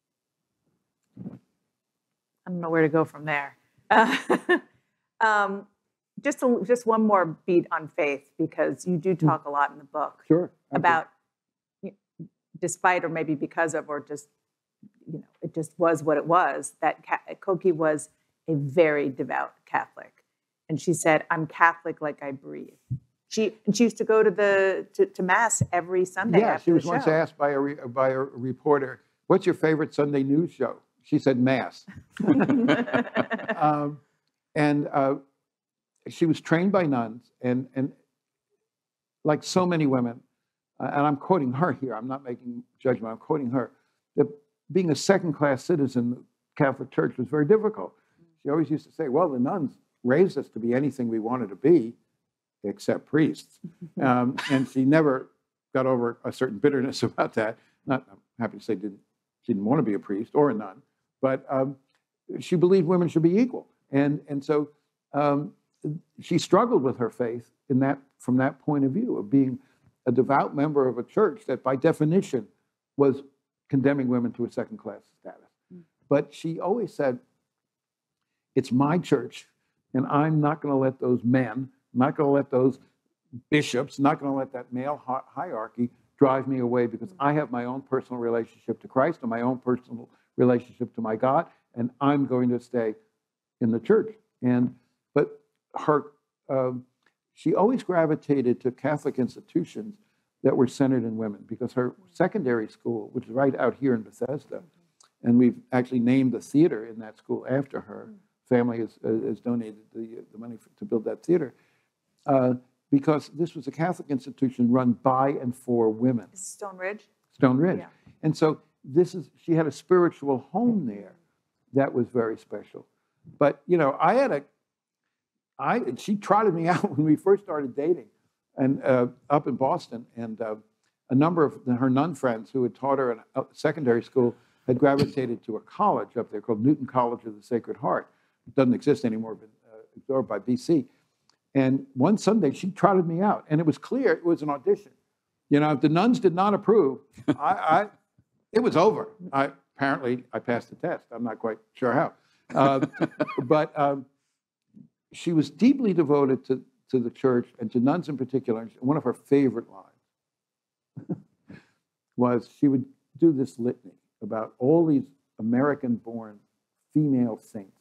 I don't know where to go from there. Uh, um, just a, just one more beat on faith, because you do talk a lot in the book sure, about, despite or maybe because of, or just, you know, it just was what it was, that Cokie was a very devout Catholic. And she said, I'm Catholic like I breathe. She, and she used to go to the to, to Mass every Sunday yeah, after she was the once show. asked by a, re, by a reporter, what's your favorite Sunday news show? She said, Mass. um, and uh, she was trained by nuns, and, and like so many women, uh, and I'm quoting her here, I'm not making judgment, I'm quoting her, that being a second-class citizen in the Catholic Church was very difficult. She always used to say, well, the nuns raised us to be anything we wanted to be, except priests. Um, and she never got over a certain bitterness about that. Not, I'm happy to say didn't, she didn't want to be a priest or a nun, but um, she believed women should be equal. And, and so um, she struggled with her faith in that, from that point of view of being a devout member of a church that by definition was condemning women to a second-class status. Mm. But she always said, it's my church, and I'm not going to let those men, not going to let those bishops, not going to let that male hi- hierarchy drive me away, because mm. I have my own personal relationship to Christ and my own personal relationship to my God, and I'm going to stay in the church. And but her, um, she always gravitated to Catholic institutions that were centered in women, because her secondary school, which is right out here in Bethesda, and we've actually named the theater in that school after her. Family has, has donated the, the money for, to build that theater, uh, because this was a Catholic institution run by and for women. Stone Ridge? Stone Ridge. Yeah. And so this is, she had a spiritual home there that was very special. But, you know, I had a, I, she trotted me out when we first started dating, and uh, up in Boston, and uh, a number of her nun friends who had taught her in a secondary school had gravitated to a college up there called Newton College of the Sacred Heart. It doesn't exist anymore, but uh, absorbed by B C. And one Sunday, she trotted me out, and it was clear it was an audition. You know, if the nuns did not approve, I, I it was over. I, apparently, I passed the test. I'm not quite sure how. Uh, but um, she was deeply devoted to, to the church and to nuns in particular. One of her favorite lines was she would do this litany about all these American-born female saints,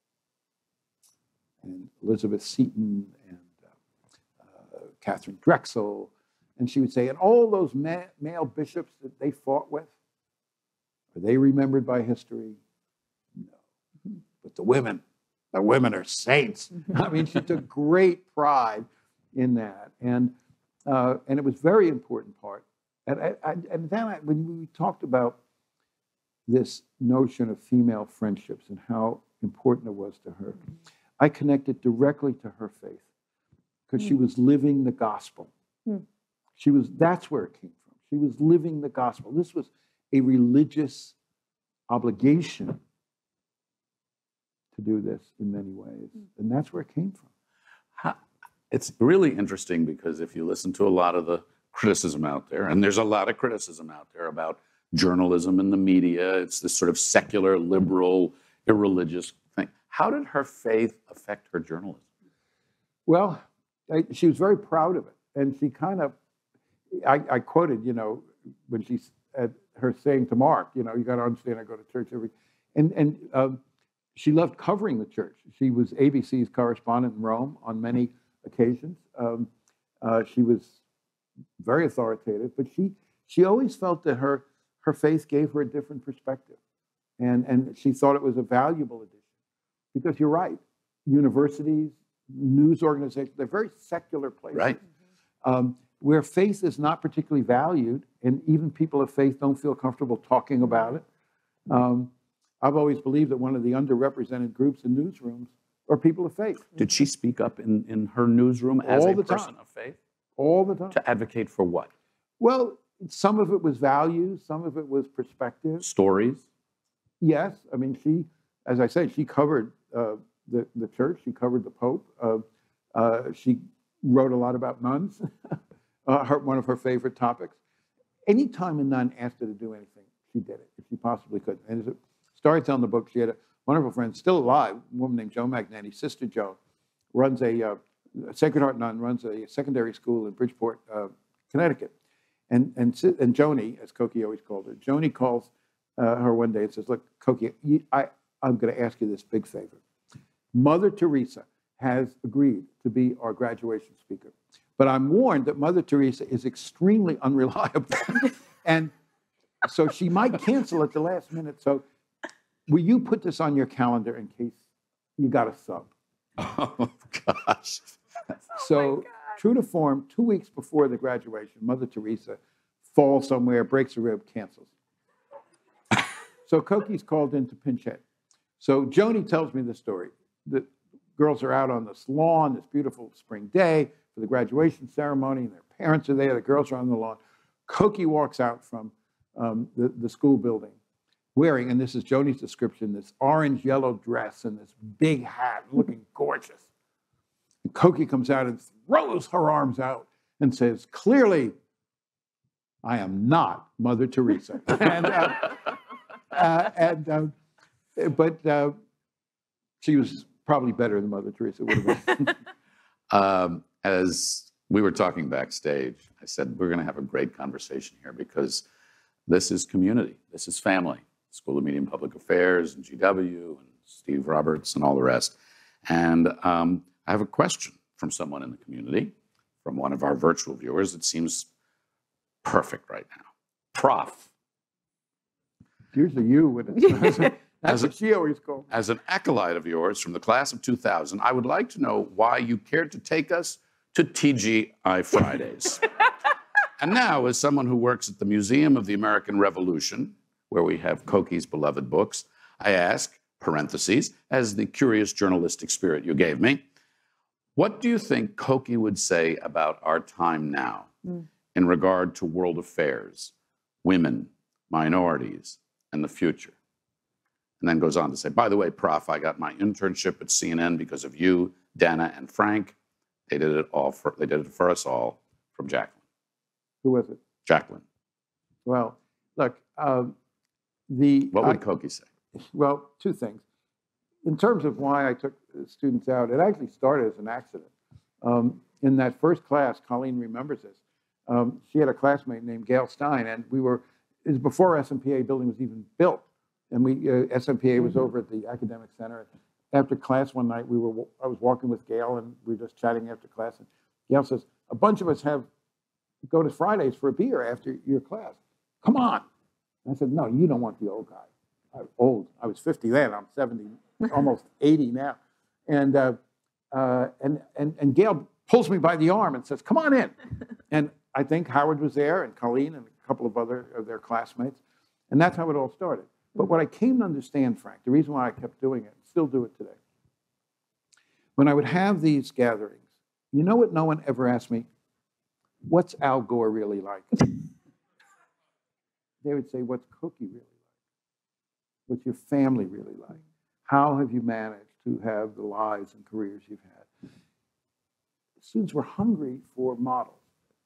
and Elizabeth Seton and uh, uh, Catherine Drexel, and she would say, and all those ma- male bishops that they fought with, are they remembered by history? No. But the women, the women are saints. I mean, she took great pride in that, and uh, and it was a very important part. And, I, I, and then I, when we talked about this notion of female friendships and how important it was to her, I connected directly to her faith, because mm. she was living the gospel. Mm. She was, that's where it came from. She was living the gospel. This was a religious obligation to do this in many ways. Mm. And that's where it came from. How, it's really interesting, because if you listen to a lot of the criticism out there, and there's a lot of criticism out there about journalism and the media. It's this sort of secular, liberal, irreligious thing. How did her faith affect her journalism? Well, I, she was very proud of it. And she kind of, I, I quoted, you know, when she's at her saying to Mark, you know, you got to understand, I go to church every, and, and um, she loved covering the church. She was A B C's correspondent in Rome on many occasions. Um, uh, she was very authoritative, but she, she always felt that her, her faith gave her a different perspective. And, and she thought it was a valuable addition. Because you're right, universities, news organizations, they're very secular places. Right. Um, where faith is not particularly valued, and even people of faith don't feel comfortable talking about it. Um, I've always believed that one of the underrepresented groups in newsrooms are people of faith. Did she speak up in, in her newsroom as All a the person time. of faith? All the time. To advocate for what? Well, some of it was values, some of it was perspective. Stories? Yes, I mean, she, as I said, she covered uh, the, the church, she covered the Pope, uh, uh, she wrote a lot about nuns, uh, her, one of her favorite topics. Anytime a nun asked her to do anything, she did it, if she possibly could. And as it starts on the book, she had a wonderful friend, still alive, a woman named Jo Magnani, Sister Jo, runs a, uh, a Sacred Heart nun, runs a secondary school in Bridgeport, uh, Connecticut. And, and, and Joni, as Cokie always called her, Joni calls uh, her one day and says, look, Cokie, you, I, I'm going to ask you this big favor. Mother Teresa has agreed to be our graduation speaker. But I'm warned that Mother Teresa is extremely unreliable. And so she might cancel at the last minute. So will you put this on your calendar in case you got a sub? Oh, gosh. So Oh true to form, two weeks before the graduation, Mother Teresa falls somewhere, breaks a rib, cancels. So Cokie's called in to pinch hit. So Joni tells me the story. The girls are out on this lawn, this beautiful spring day for the graduation ceremony, and their parents are there, the girls are on the lawn. Cokie walks out from um, the, the school building wearing, and this is Joni's description, this orange-yellow dress and this big hat, looking gorgeous. And Cokie comes out and throws her arms out and says, clearly, I am not Mother Teresa. and, uh, uh, and uh, but uh, she was probably better than Mother Teresa would have been. um, as we were talking backstage, I said, we're going to have a great conversation here because this is community. This is family. School of Media and Public Affairs and G W and Steve Roberts and all the rest. And um, I have a question from someone in the community, from one of our virtual viewers. It seems perfect right now. Prof. Here's a you with it. That's As a, what she always called me. As an acolyte of yours from the class of two thousand, I would like to know why you cared to take us to T G I Fridays. And now, as someone who works at the Museum of the American Revolution, where we have Cokie's beloved books, I ask, parentheses, as the curious journalistic spirit you gave me, what do you think Cokie would say about our time now mm. in regard to world affairs, women, minorities, and the future? And then goes on to say, by the way, Prof, I got my internship at C N N because of you, Dana, and Frank. They did it all for, they did it for us all, from Jacqueline. Who was it? Jacqueline. Well, look, um, the... What would I, Cokie say? Well, two things. In terms of why I took students out, it actually started as an accident. Um, in that first class, Colleen remembers this, um, she had a classmate named Gail Stein, and we were, it was before S M P A building was even built. And we, uh, S M P A was over at the Academic Center. After class one night, we were, I was walking with Gail, and we were just chatting after class. And Gail says, a bunch of us have go to Fridays for a beer after your class. Come on. And I said, no, you don't want the old guy. I'm old. I was fifty then. I'm seventy, almost eighty now. And, uh, uh, and, and, and Gail pulls me by the arm and says, come on in. And I think Howard was there, and Colleen, and a couple of other of their classmates. And that's how it all started. But what I came to understand, Frank, the reason why I kept doing it, still do it today, when I would have these gatherings, you know what no one ever asked me? What's Al Gore really like? They would say, what's Cokie really like? What's your family really like? How have you managed to have the lives and careers you've had? Students were hungry for models.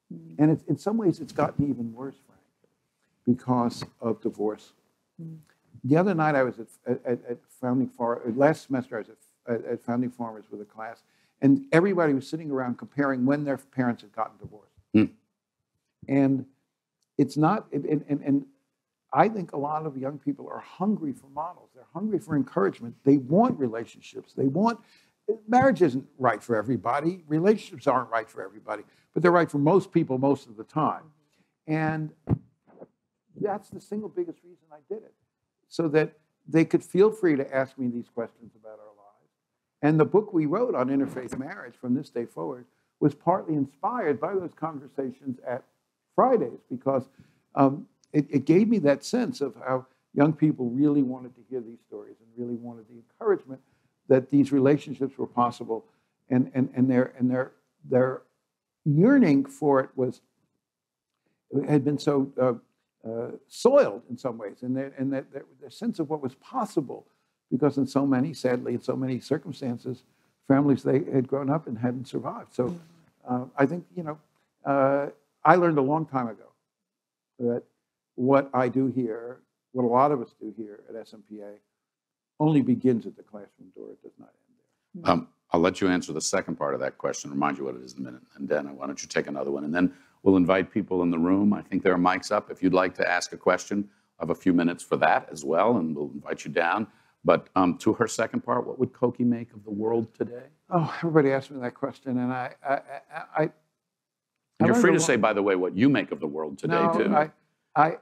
Mm. And it's, in some ways, it's gotten even worse, Frank, because of divorce. Mm. The other night, I was at, at, at Founding Farmers, last semester, I was at, at Founding Farmers with a class, and everybody was sitting around comparing when their parents had gotten divorced. Mm. And it's not, and, and, and I think a lot of young people are hungry for models. They're hungry for encouragement. They want relationships. They want, marriage isn't right for everybody. Relationships aren't right for everybody, but they're right for most people most of the time. And that's the single biggest reason I did it, so that they could feel free to ask me these questions about our lives. And the book we wrote on interfaith marriage from this day forward was partly inspired by those conversations at Fridays, because um, it, it gave me that sense of how young people really wanted to hear these stories and really wanted the encouragement that these relationships were possible, and and and their and their their yearning for it was had been so uh, uh, soiled in some ways, and their, and that their sense of what was possible, because in so many, sadly, in so many circumstances, families they had grown up and hadn't survived. So uh, I think you know uh, I learned a long time ago that what I do here, what a lot of us do here at S M P A, only begins at the classroom door. It does not end there. Um, I'll let you answer the second part of that question, remind you what it is in a minute. And then why don't you take another one? And then we'll invite people in the room. I think there are mics up. If you'd like to ask a question, I have a few minutes for that as well, and we'll invite you down. But um, to her second part, what would Cokie make of the world today? Oh, everybody asked me that question, and I... I, I, I and you're free to say, by the way, what you make of the world today, no, too. I, I,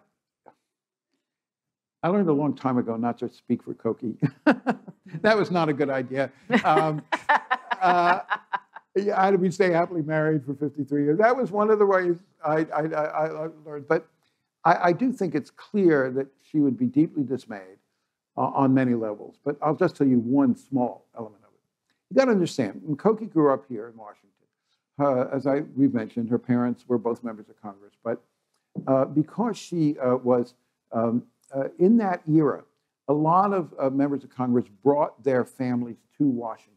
I learned a long time ago not to speak for Cokie. That was not a good idea. Um, uh, yeah, I'd been staying happily married for fifty-three years. That was one of the ways I, I, I, I learned. But I, I do think it's clear that she would be deeply dismayed uh, on many levels. But I'll just tell you one small element of it. You got to understand, when Cokie grew up here in Washington, uh, as I we've mentioned, her parents were both members of Congress. But uh, because she uh, was um, uh, in that era, a lot of uh, members of Congress brought their families to Washington.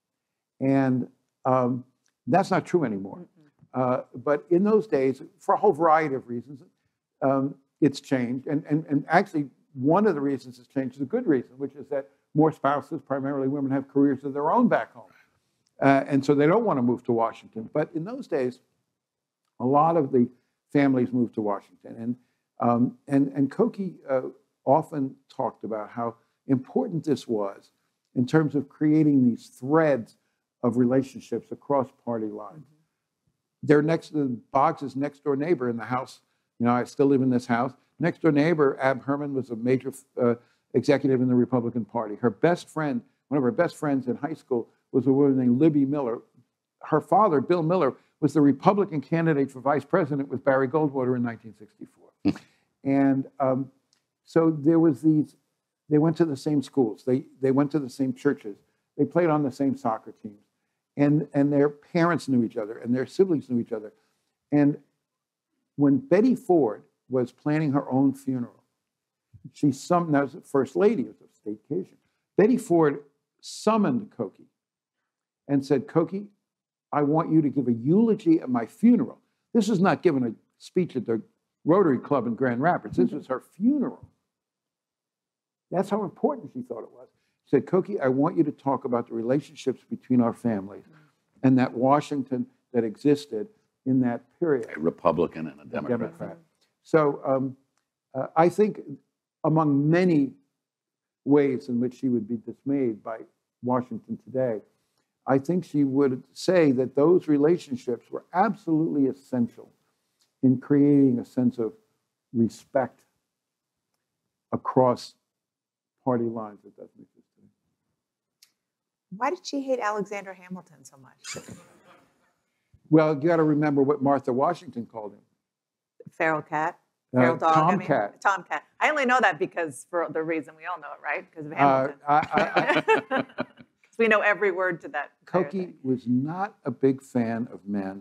And um, that's not true anymore. Uh, but in those days, for a whole variety of reasons, um, it's changed. And, and, and actually, one of the reasons it's changed is a good reason, which is that more spouses, primarily women, have careers of their own back home. Uh, and so they don't want to move to Washington. But in those days, a lot of the families moved to Washington. And, um, and, and Cokie uh, often talked about how important this was in terms of creating these threads of relationships across party lines. Mm-hmm. Their next, the Boggs' next door neighbor in the house, you know, I still live in this house. Next door neighbor, Ab Herman, was a major uh, executive in the Republican Party. Her best friend, one of her best friends in high school, was a woman named Libby Miller. Her father, Bill Miller, was the Republican candidate for vice president with Barry Goldwater in nineteen sixty-four. And um, so there was these, they went to the same schools. They, they went to the same churches. They played on the same soccer teams. And, and their parents knew each other, and their siblings knew each other. And when Betty Ford was planning her own funeral, she summoned, that was the first lady of the state occasion. Betty Ford summoned Cokie and said, Cokie, I want you to give a eulogy at my funeral. This is not giving a speech at the Rotary Club in Grand Rapids. This was her funeral. That's how important she thought it was. She said, Cokie, I want you to talk about the relationships between our families and that Washington that existed in that period. A Republican and a Democrat. Democrat. So um, uh, I think among many ways in which she would be dismayed by Washington today, I think she would say that those relationships were absolutely essential in creating a sense of respect across party lines that doesn't exist today. Why did she hate Alexander Hamilton so much? Well, you got to remember what Martha Washington called him. Feral cat? Feral Uh, dog? Tomcat. I mean, Tomcat. I only know that because for the reason we all know it, right? Because of Hamilton. Uh, I, I, I, we know every word to that. Cokie was not a big fan of men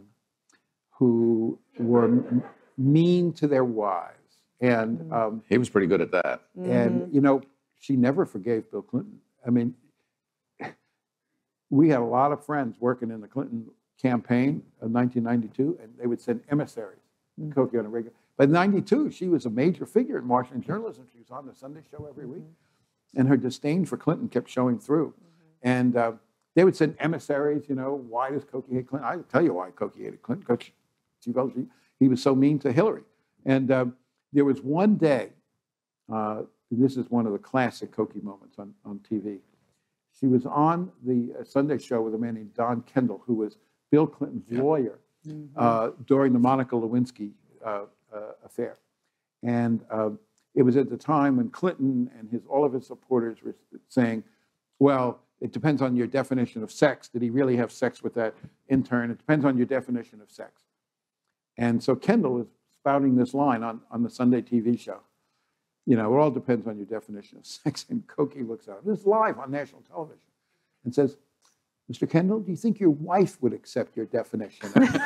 who were m- mean to their wives. And um, he was pretty good at that. And, mm-hmm. you know, she never forgave Bill Clinton. I mean, we had a lot of friends working in the Clinton campaign of nineteen ninety-two, and they would send emissaries, mm-hmm. Cokie on a regular. But in ninety-two, she was a major figure in Washington journalism. She was on the Sunday show every week. Mm-hmm. And her disdain for Clinton kept showing through. Mm-hmm. And uh, they would send emissaries, you know, why does Cokie hate Clinton? I'll tell you why Cokie hated Clinton, because she felt she, he was so mean to Hillary. And uh, there was one day, uh, this is one of the classic Cokie moments on, on T V. She was on the uh, Sunday show with a man named Don Kendall, who was Bill Clinton's yeah. lawyer mm-hmm. uh, during the Monica Lewinsky uh, uh, affair. And uh, it was at the time when Clinton and his all of his supporters were saying, well, it depends on your definition of sex. Did he really have sex with that intern? It depends on your definition of sex. And so Kendall is spouting this line on, on the Sunday T V show. You know, it all depends on your definition of sex. And Cokie looks out, this is live on national television, and says, Mister Kendall, do you think your wife would accept your definition?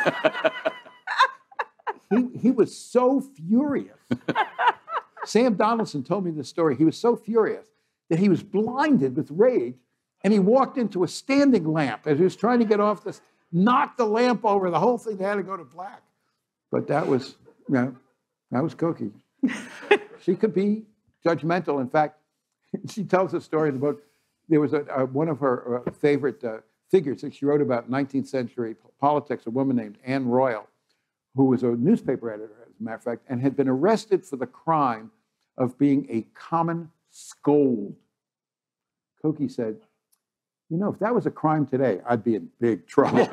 he, he was so furious. Sam Donaldson told me this story. He was so furious that he was blinded with rage, and he walked into a standing lamp as he was trying to get off this, knocked the lamp over, the whole thing had to go to black. But that was, you know, that was Cokie. She could be judgmental. In fact, she tells a story about, there was a, a, one of her uh, favorite uh, figures that she wrote about nineteenth century politics, a woman named Anne Royal, who was a newspaper editor, as a matter of fact, and had been arrested for the crime of being a common scold. Cokie said, you know, if that was a crime today, I'd be in big trouble.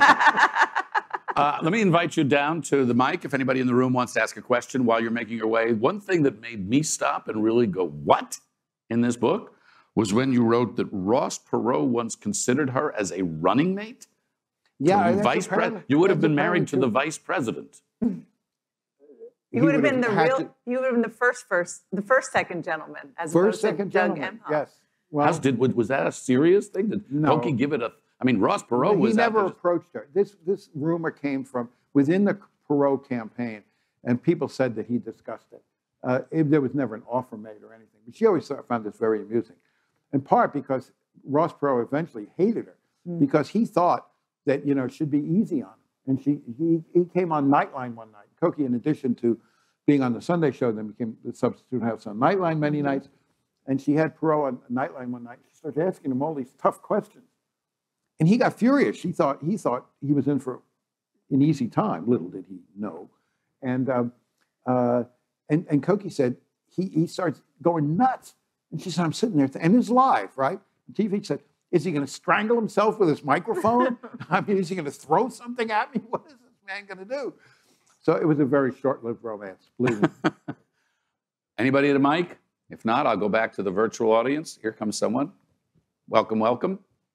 Uh, let me invite you down to the mic if anybody in the room wants to ask a question while you're making your way. One thing that made me stop and really go, what, in this book, was when you wrote that Ross Perot once considered her as a running mate. Yeah, vice president. You would have been married to the vice president. You would have been the real. To, you would have been the first, first, the first second gentleman, as first opposed second to Doug gentleman. Emhoff. Yes. Well, How's, did was that a serious thing? Did no. Cokie give it a? I mean, Ross Perot he was. He never just, approached her. This this rumor came from within the Perot campaign, and people said that he discussed it. Uh, it there was never an offer made or anything. But she always found this very amusing, in part because Ross Perot eventually hated her mm. because he thought that, you know, it should be easy on him. And she he, he came on Nightline one night. Cokie, in addition to being on the Sunday show, then became the substitute house on Nightline many mm-hmm. nights. And she had Perot on Nightline one night. She started asking him all these tough questions. And he got furious. She thought he thought he was in for an easy time. Little did he know. And um, uh, and, and Cokie said, he, he starts going nuts. And she said, I'm sitting there, and it's live, right? On T V said, is he going to strangle himself with his microphone? I mean, is he going to throw something at me? What is this man going to do? So it was a very short-lived romance, believe me. Anybody at a mic? If not, I'll go back to the virtual audience. Here comes someone. Welcome, welcome.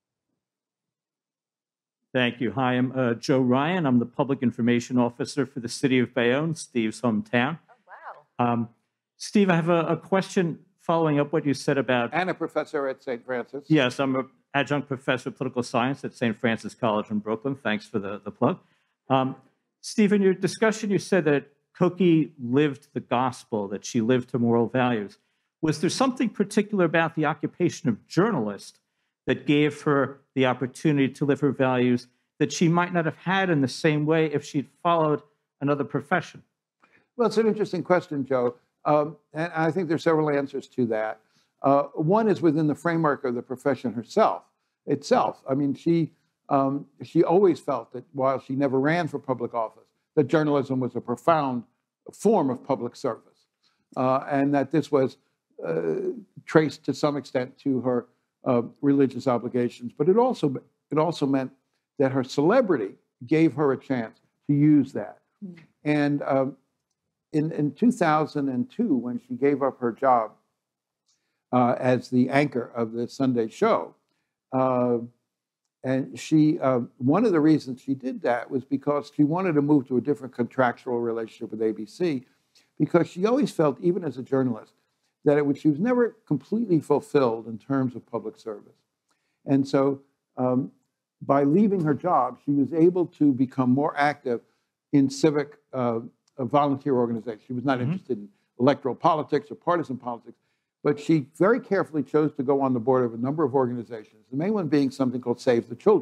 Thank you. Hi, I'm uh, Joe Ryan. I'm the Public Information Officer for the City of Bayonne, Steve's hometown. Oh, wow. Um, Steve, I have a, a question following up what you said about... And a professor at Saint Francis. Yes, I'm an adjunct professor of political science at Saint Francis College in Brooklyn. Thanks for the, the plug. Um, Steve, in your discussion, you said that Cokie lived the gospel, that she lived to moral values. Was there something particular about the occupation of journalist that gave her the opportunity to live her values that she might not have had in the same way if she'd followed another profession? Well, it's an interesting question, Joe. Um, and I think there's several answers to that. Uh, one is within the framework of the profession herself, itself. I mean, she, um, she always felt that while she never ran for public office, that journalism was a profound form of public service. Uh, and that this was uh, traced to some extent to her uh, religious obligations. But it also, it also meant that her celebrity gave her a chance to use that. Mm. And um, in, in two thousand two, when she gave up her job uh, as the anchor of the Sunday show, uh, and she, uh, one of the reasons she did that was because she wanted to move to a different contractual relationship with A B C, because she always felt, even as a journalist, that it was, she was never completely fulfilled in terms of public service. And so um, by leaving her job, she was able to become more active in civic uh, volunteer organizations. She was not mm-hmm. interested in electoral politics or partisan politics, but she very carefully chose to go on the board of a number of organizations, the main one being something called Save the Children,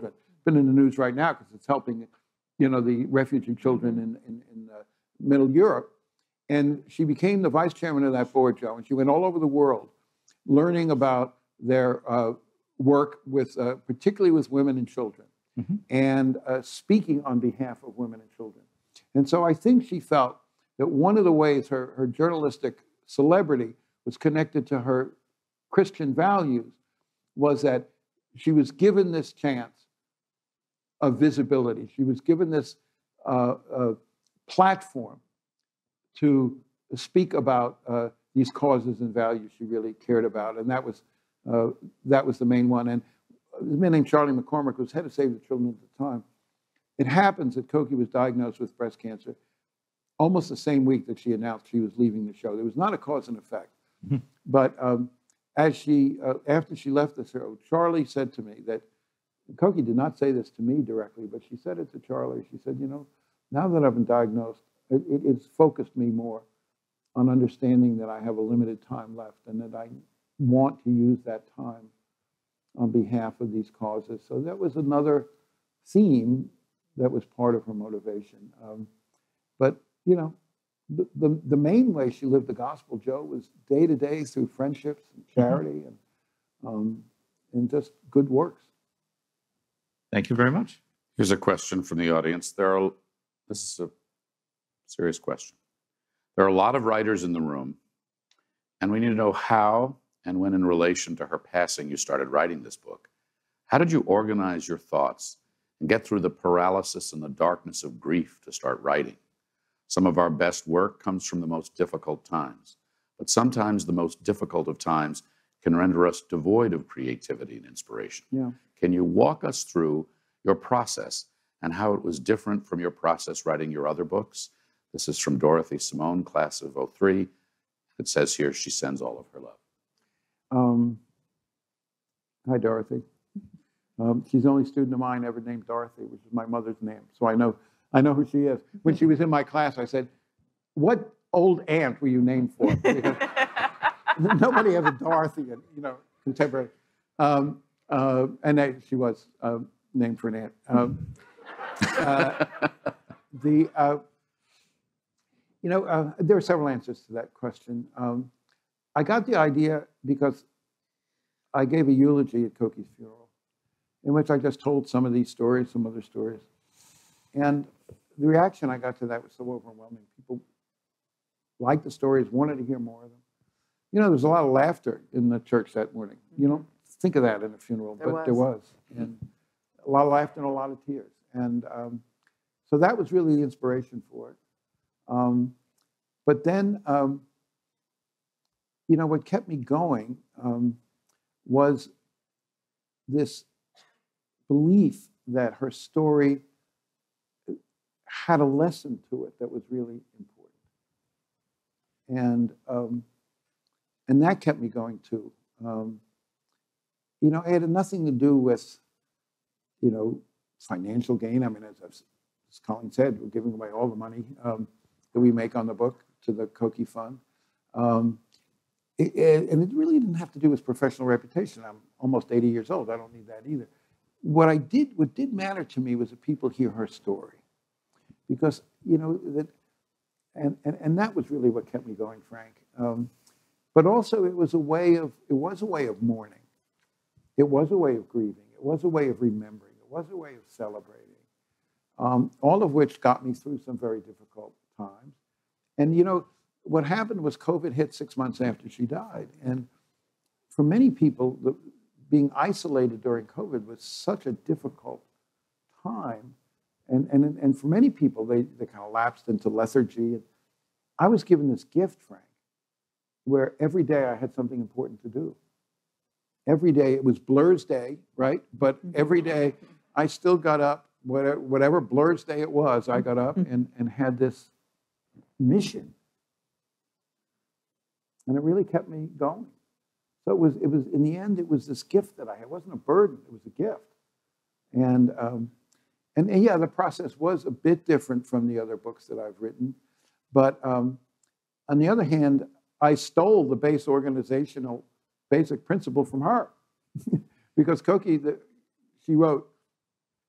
been in the news right now because it's helping, you know, the refugee children in, in, in uh, Middle Europe. And she became the vice chairman of that board, Joe, and she went all over the world learning about their uh, work with, uh, particularly with women and children, mm-hmm. and uh, speaking on behalf of women and children. And so I think she felt that one of the ways her, her journalistic celebrity was connected to her Christian values was that she was given this chance of visibility. She was given this uh, uh, platform to speak about uh, these causes and values she really cared about, and that was uh, that was the main one. And a man named Charlie McCormick was head of Save the Children at the time. It happens that Cokie was diagnosed with breast cancer almost the same week that she announced she was leaving the show. There was not a cause and effect, mm-hmm. but um, as she uh, after she left the show, Charlie said to me that Cokie did not say this to me directly, but she said it to Charlie. She said, "You know, now that I've been diagnosed, it, it, it's focused me more on understanding that I have a limited time left and that I want to use that time on behalf of these causes." So that was another theme that was part of her motivation. Um, but, you know, the, the, the main way she lived the gospel, Joe, was day to day through friendships and charity and, um, and just good works. Thank you very much. Here's a question from the audience. There are, this is a serious question. There are a lot of writers in the room, and we need to know how and when in relation to her passing you started writing this book. How did you organize your thoughts and get through the paralysis and the darkness of grief to start writing? Some of our best work comes from the most difficult times, but sometimes the most difficult of times can render us devoid of creativity and inspiration. Yeah. Can you walk us through your process and how it was different from your process writing your other books? This is from Dorothy Simone, class of oh three. It says here she sends all of her love. Um, hi, Dorothy. Um, she's the only student of mine ever named Dorothy, which is my mother's name. So I know, I know who she is. When she was in my class, I said, "What old aunt were you named for?" Because nobody has a Dorothy, in, you know, contemporary. Um, uh, and they, she was uh, named for an aunt. Um, uh, the uh, You know, uh, there are several answers to that question. Um, I got the idea because I gave a eulogy at Cokie's funeral, in which I just told some of these stories, some other stories. And the reaction I got to that was so overwhelming. People liked the stories, wanted to hear more of them. You know, there's a lot of laughter in the church that morning. You don't think of that in a funeral, there but was. there was. And a lot of laughter and a lot of tears. And um, so that was really the inspiration for it. Um, but then, um, you know, what kept me going um, was this belief that her story had a lesson to it that was really important. And, um, and that kept me going too. Um, you know, it had nothing to do with, you know, financial gain. I mean, as, as Colleen said, we're giving away all the money um, that we make on the book to the Cokie Fund. Um, it, it, and it really didn't have to do with professional reputation. I'm almost eighty years old. I don't need that either. What I did, what did matter to me was that people hear her story. Because, you know, that, and, and, and that was really what kept me going, Frank. Um, but also it was a way of, it was a way of mourning. It was a way of grieving. It was a way of remembering. It was a way of celebrating. Um, all of which got me through some very difficult times. And, you know, what happened was COVID hit six months after she died. And for many people, the, being isolated during COVID was such a difficult time. And, and, and for many people, they, they kind of lapsed into lethargy. And I was given this gift, Frank, where every day I had something important to do. Every day, it was Blur's Day, right? But every day, I still got up, whatever, whatever Blur's Day it was, I got up and, and had this mission. And it really kept me going. So it was, it was, in the end, it was this gift that I had. It wasn't a burden, it was a gift. And, um, and, and yeah, the process was a bit different from the other books that I've written. But um, on the other hand, I stole the base organizational basic principle from her. Because Cokie, the, she wrote,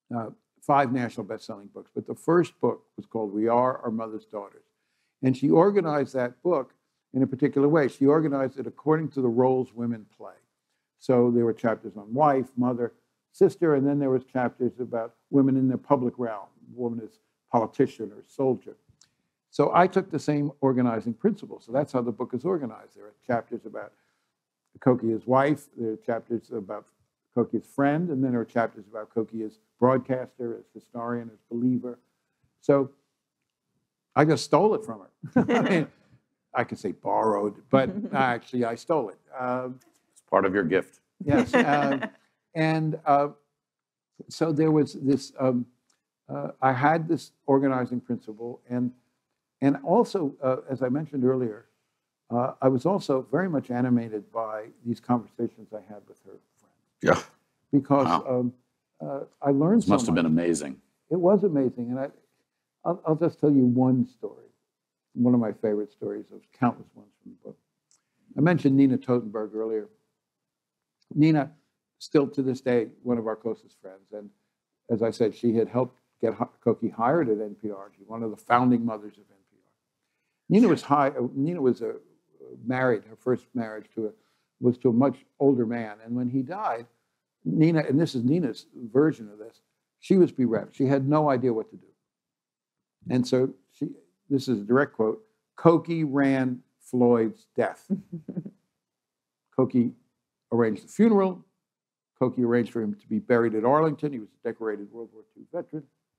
uh, five national best-selling books. But the first book was called We Are Our Mother's Daughters. And she organized that book in a particular way. She organized it according to the roles women play. So there were chapters on wife, mother, sister, and then there was chapters about women in the public realm, woman as politician or soldier. So I took the same organizing principle. So that's how the book is organized. There are chapters about Cokie as wife, there are chapters about Cokie as friend, and then there are chapters about Cokie as broadcaster, as historian, as believer. So I just stole it from her. I mean, I could say borrowed, but actually I stole it. Um, It's part of your gift. Yes. Uh, and uh, so there was this, um, uh, I had this organizing principle. And, and also, uh, as I mentioned earlier, uh, I was also very much animated by these conversations I had with her friends. Yeah. Because Wow. um, uh, I learned This must so have been much. amazing. It was amazing. And I, I'll, I'll just tell you one story. One of my favorite stories. There's countless ones from the book. I mentioned Nina Totenberg earlier. Nina, still to this day, one of our closest friends. And as I said, she had helped get Cokie hired at N P R. She's one of the founding mothers of N P R. Nina was high, Nina was a, married, her first marriage to a, was to a much older man. And when he died, Nina, and this is Nina's version of this, she was bereft. She had no idea what to do. And so she, this is a direct quote, Cokie ran Floyd's death. Cokie arranged the funeral. Cokie arranged for him to be buried at Arlington. He was a decorated World War Two veteran.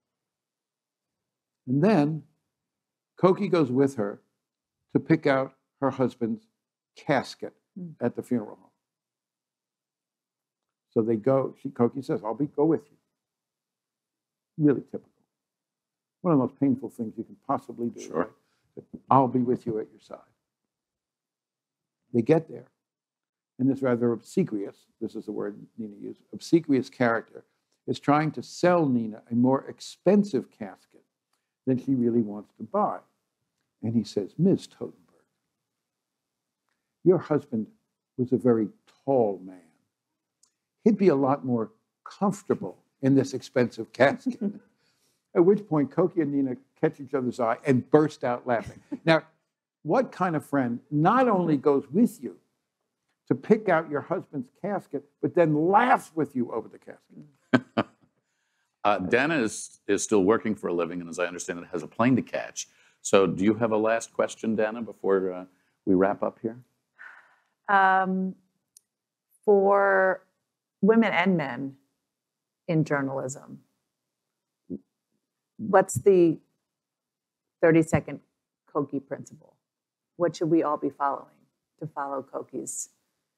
And then Cokie goes with her to pick out her husband's casket at the funeral home. So they go, she, Cokie says, I'll be, go with you. Really typical. One of the most painful things you can possibly do. Sure. Right? I'll be with you at your side. They get there, and this rather obsequious, this is the word Nina used, obsequious character is trying to sell Nina a more expensive casket than she really wants to buy. And he says, Miz Totenberg, your husband was a very tall man. He'd be a lot more comfortable in this expensive casket. At which point, Cokie and Nina catch each other's eye and burst out laughing. Now, what kind of friend not only goes with you to pick out your husband's casket, but then laughs with you over the casket? uh, Dana is, is still working for a living, and as I understand it, has a plane to catch. So do you have a last question, Dana, before uh, we wrap up here? Um, for women and men in journalism, what's the thirty-second Cokie principle? What should we all be following to follow Cokie's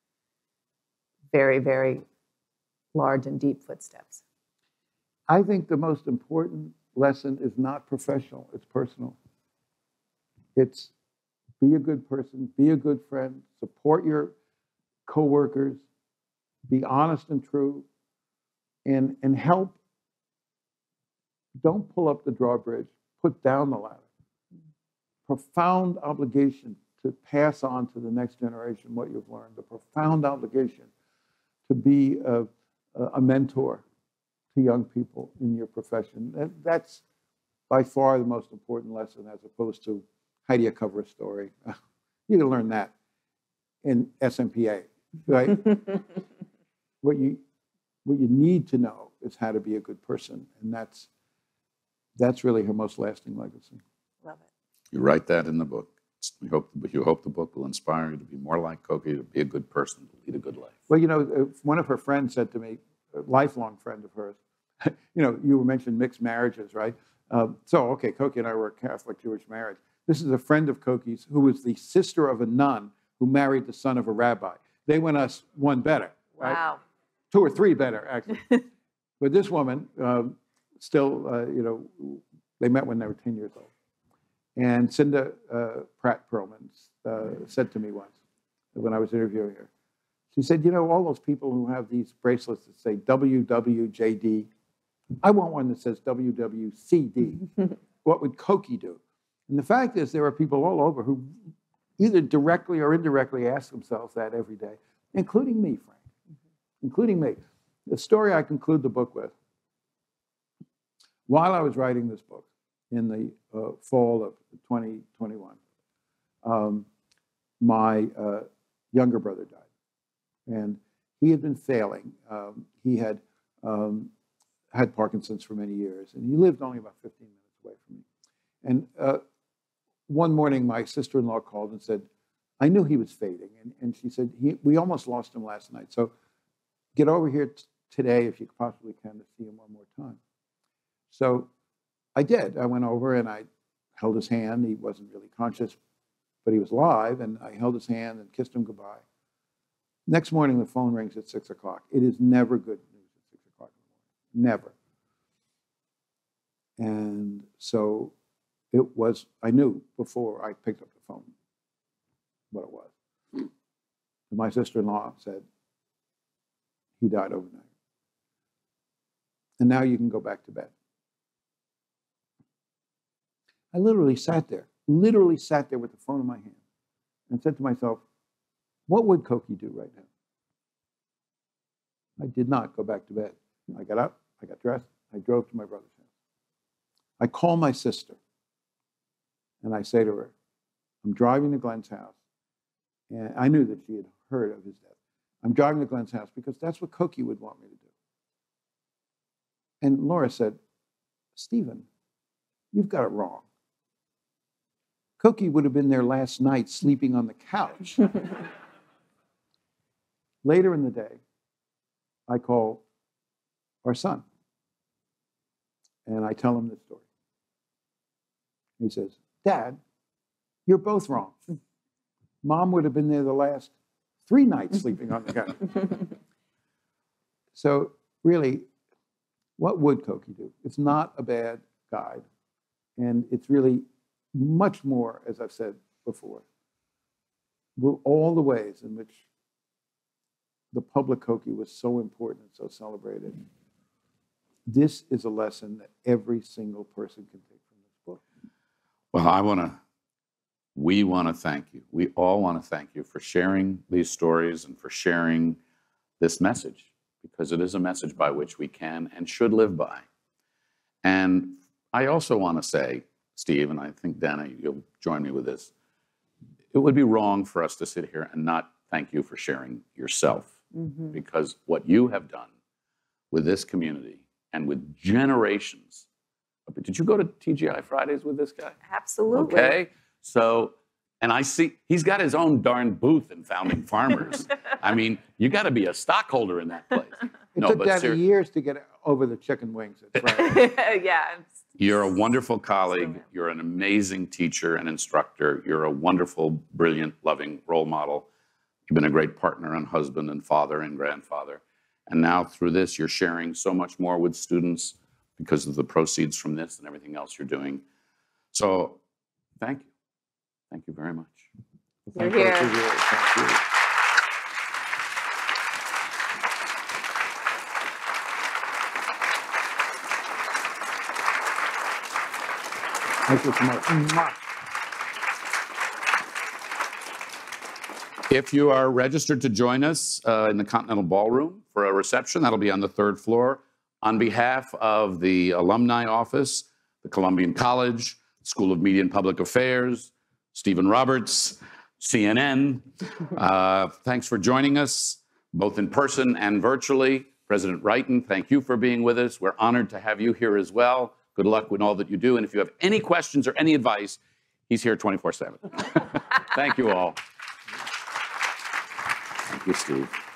very, very large and deep footsteps? I think the most important lesson is not professional, it's personal. It's be a good person, be a good friend, support your coworkers, be honest and true, and, and help. Don't pull up the drawbridge, put down the ladder. Profound obligation to pass on to the next generation what you've learned, a profound obligation to be a, a mentor to young people in your profession. That, that's by far the most important lesson, as opposed to how do you cover a story. You can learn that in S M P A, right? what you what you need to know is how to be a good person, and that's that's really her most lasting legacy. Love it. You write that in the book. We hope, you hope the book will inspire you to be more like Cokie, to be a good person, to lead a good life. Well, you know, one of her friends said to me, a lifelong friend of hers, you know, you mentioned mixed marriages, right? Uh, so, okay, Cokie and I were a Catholic Jewish marriage. This is a friend of Cokie's who was the sister of a nun who married the son of a rabbi. They went us one better, right? Wow. Two or three better, actually. But this woman, um, still, uh, you know, they met when they were ten years old. And Cinda uh, Pratt Perlman uh, said to me once, when I was interviewing her, she said, you know, all those people who have these bracelets that say W W J D, I want one that says W W C D. What would Cokie do? And the fact is, there are people all over who either directly or indirectly ask themselves that every day, including me, Frank, including me. The story I conclude the book with while I was writing this book in the uh, fall of twenty twenty-one, um, my uh, younger brother died. And he had been failing. Um, he had um, had Parkinson's for many years, and he lived only about fifteen minutes away from me. And uh, one morning, my sister-in-law called and said, I knew he was fading. And, and she said, he, we almost lost him last night. So get over here t- today, if you possibly can, to see him one more time. So I did. I went over and I held his hand. He wasn't really conscious, but he was alive. And I held his hand and kissed him goodbye. Next morning, the phone rings at six o'clock. It is never good news at six o'clock in the morning. Never. And so it was, I knew before I picked up the phone what it was. And my sister-in-law said, he died overnight. And now you can go back to bed. I literally sat there, literally sat there with the phone in my hand and said to myself, what would Cokie do right now? I did not go back to bed. I got up, I got dressed, I drove to my brother's house. I call my sister and I say to her, I'm driving to Glenn's house. And I knew that she had heard of his death. I'm driving to Glenn's house because that's what Cokie would want me to do. And Laura said, Stephen, you've got it wrong. Cokie would have been there last night sleeping on the couch. Later in the day, I call our son and I tell him this story. He says, Dad, you're both wrong. Mom would have been there the last three nights sleeping on the couch. So really, what would Cokie do? It's not a bad guide. And it's really much more, as I've said before, all the ways in which the public Cokie was so important and so celebrated. This is a lesson that every single person can take from this book. Well, I want to, we want to thank you. We all want to thank you for sharing these stories and for sharing this message, because it is a message by which we can and should live by. And I also want to say, Steve, and I think, Dana, you'll join me with this, it would be wrong for us to sit here and not thank you for sharing yourself, mm-hmm. because what you have done with this community and with generations. Did you go to T G I Fridays with this guy? Absolutely. Okay. So, and I see, he's got his own darn booth in Founding Farmers. I mean, you got to be a stockholder in that place. It no, took but Daddy ser- years to get over the chicken wings at Fridays. Yeah. You're a wonderful colleague. You're an amazing teacher and instructor. You're a wonderful, brilliant, loving role model. You've been a great partner and husband and father and grandfather. And now through this, you're sharing so much more with students because of the proceeds from this and everything else you're doing. So thank you. Thank you very much. You're here. Thank you. Thank you so much. If you are registered to join us uh, in the Continental Ballroom for a reception, that'll be on the third floor. On behalf of the Alumni Office, the Columbian College, School of Media and Public Affairs, Stephen Roberts, C N N, uh, thanks for joining us, both in person and virtually. President Wrighton, thank you for being with us. We're honored to have you here as well. Good luck with all that you do. And if you have any questions or any advice, he's here twenty-four seven. Thank you all. Thank you, Steve.